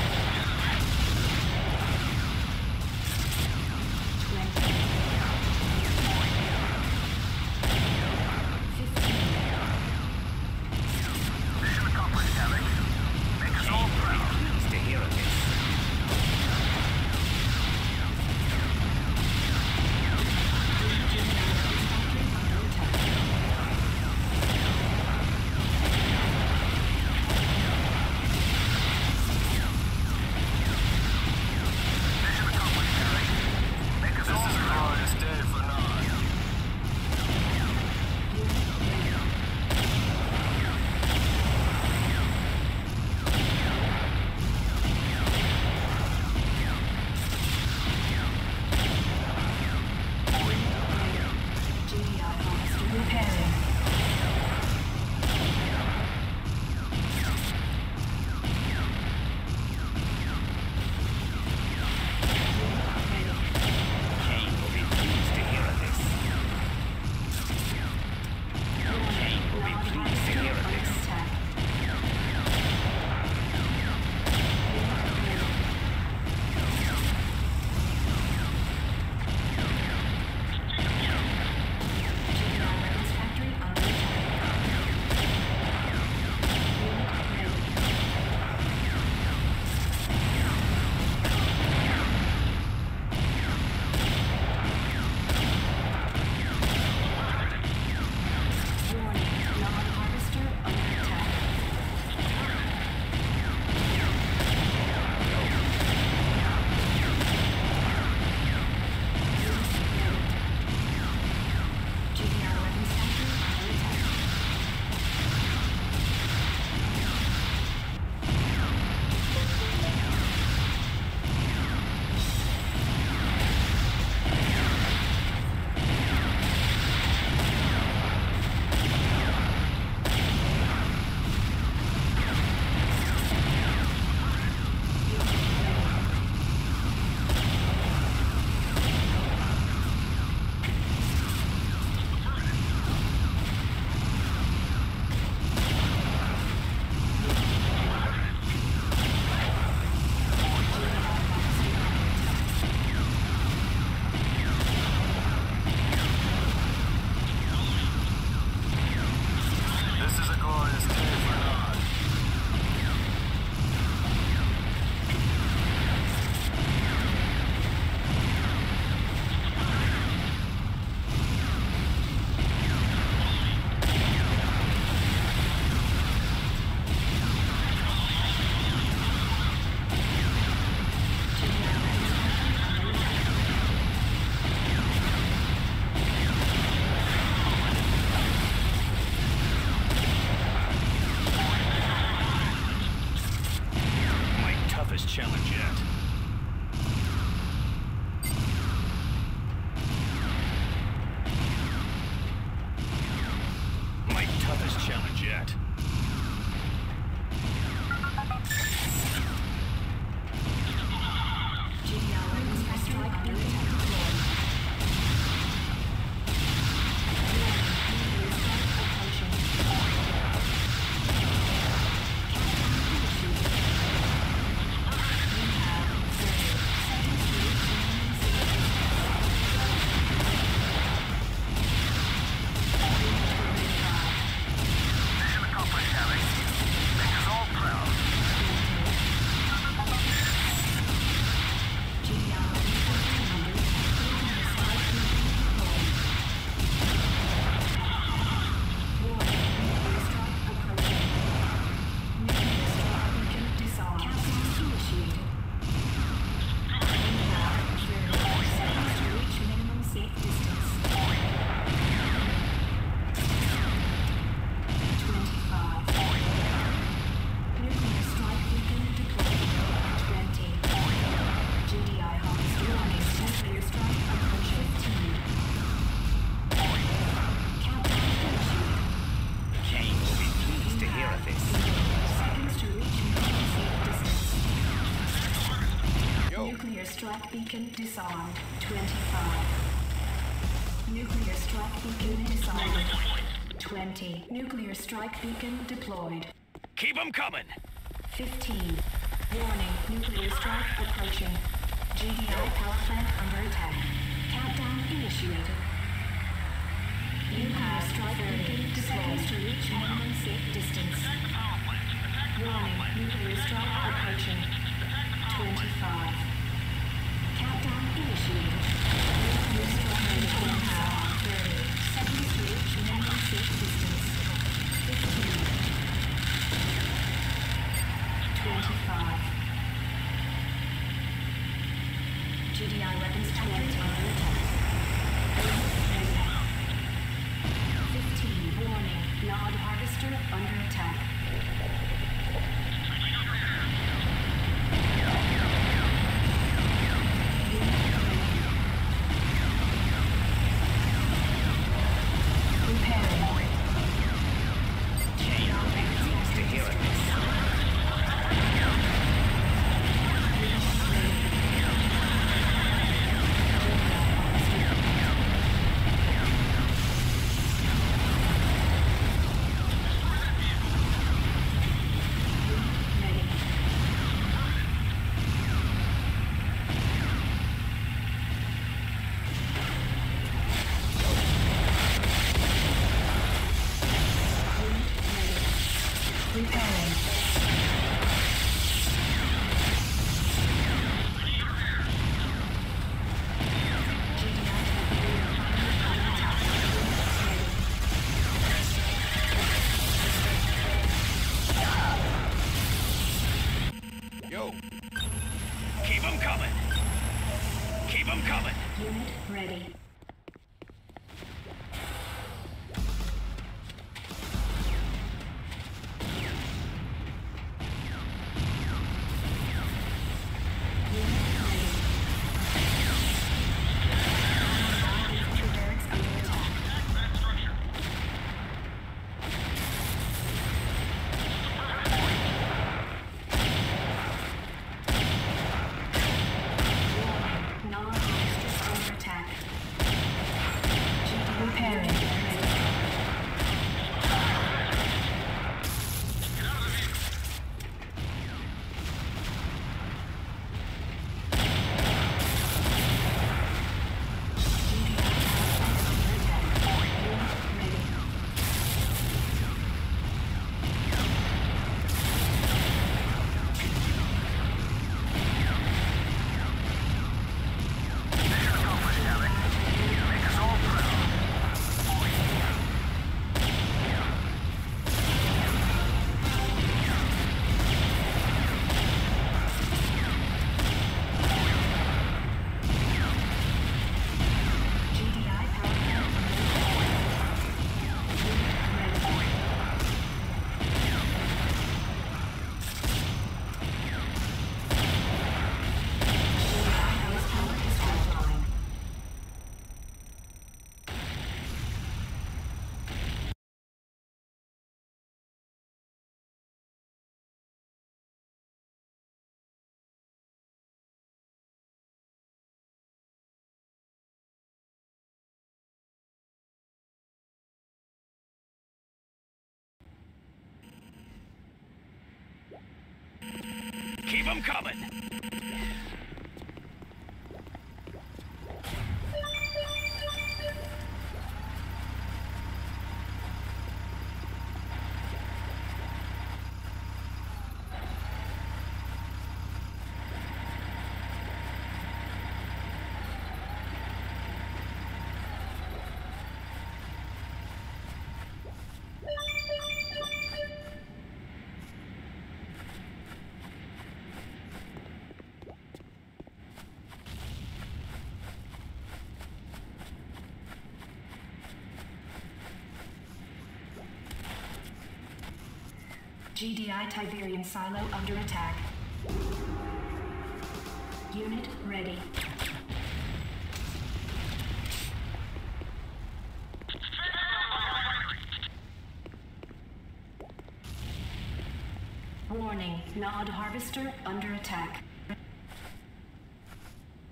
Twenty. Fifteen. Mission accomplished, Havoc. Make us all proud. Pleased to hear of this. G D I weapons factory under attack. strike beacon disarmed. twenty-five. Nuclear strike beacon disarmed. twenty. Nuclear strike beacon deployed. Keep them coming. fifteen. Warning, nuclear strike approaching. G D I power plant under attack. Countdown initiated. Nuclear strike beacon deployed to reach minimum safe distance. Warning, nuclear strike approaching. twenty-five. Countdown initiated. Nuclear strike beacon power. thirty. Seconds to reach minimum safe distance. fifteen. twenty-five. G D I weapons twenty under attack. fifteen. Warning. Nod harvester under attack. Yo. Keep them coming. Keep them coming. Unit ready. Keep them coming. G D I Tiberium silo under attack. Unit ready. Warning, Nod harvester under attack.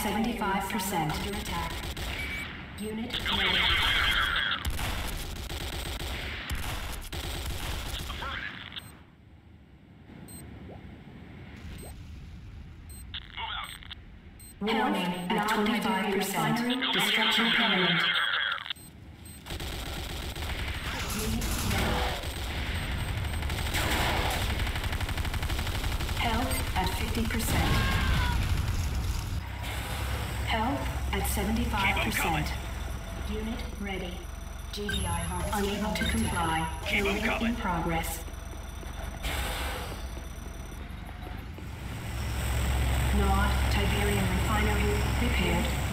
seventy-five percent. Under attack. Unit ready. Warning at twenty-five percent. Destruction imminent. Health at fifty percent. Health at seventy-five percent. Unit ready. G D I harvest unable to comply. Killing in progress. Nod, Tiberium refinery repaired.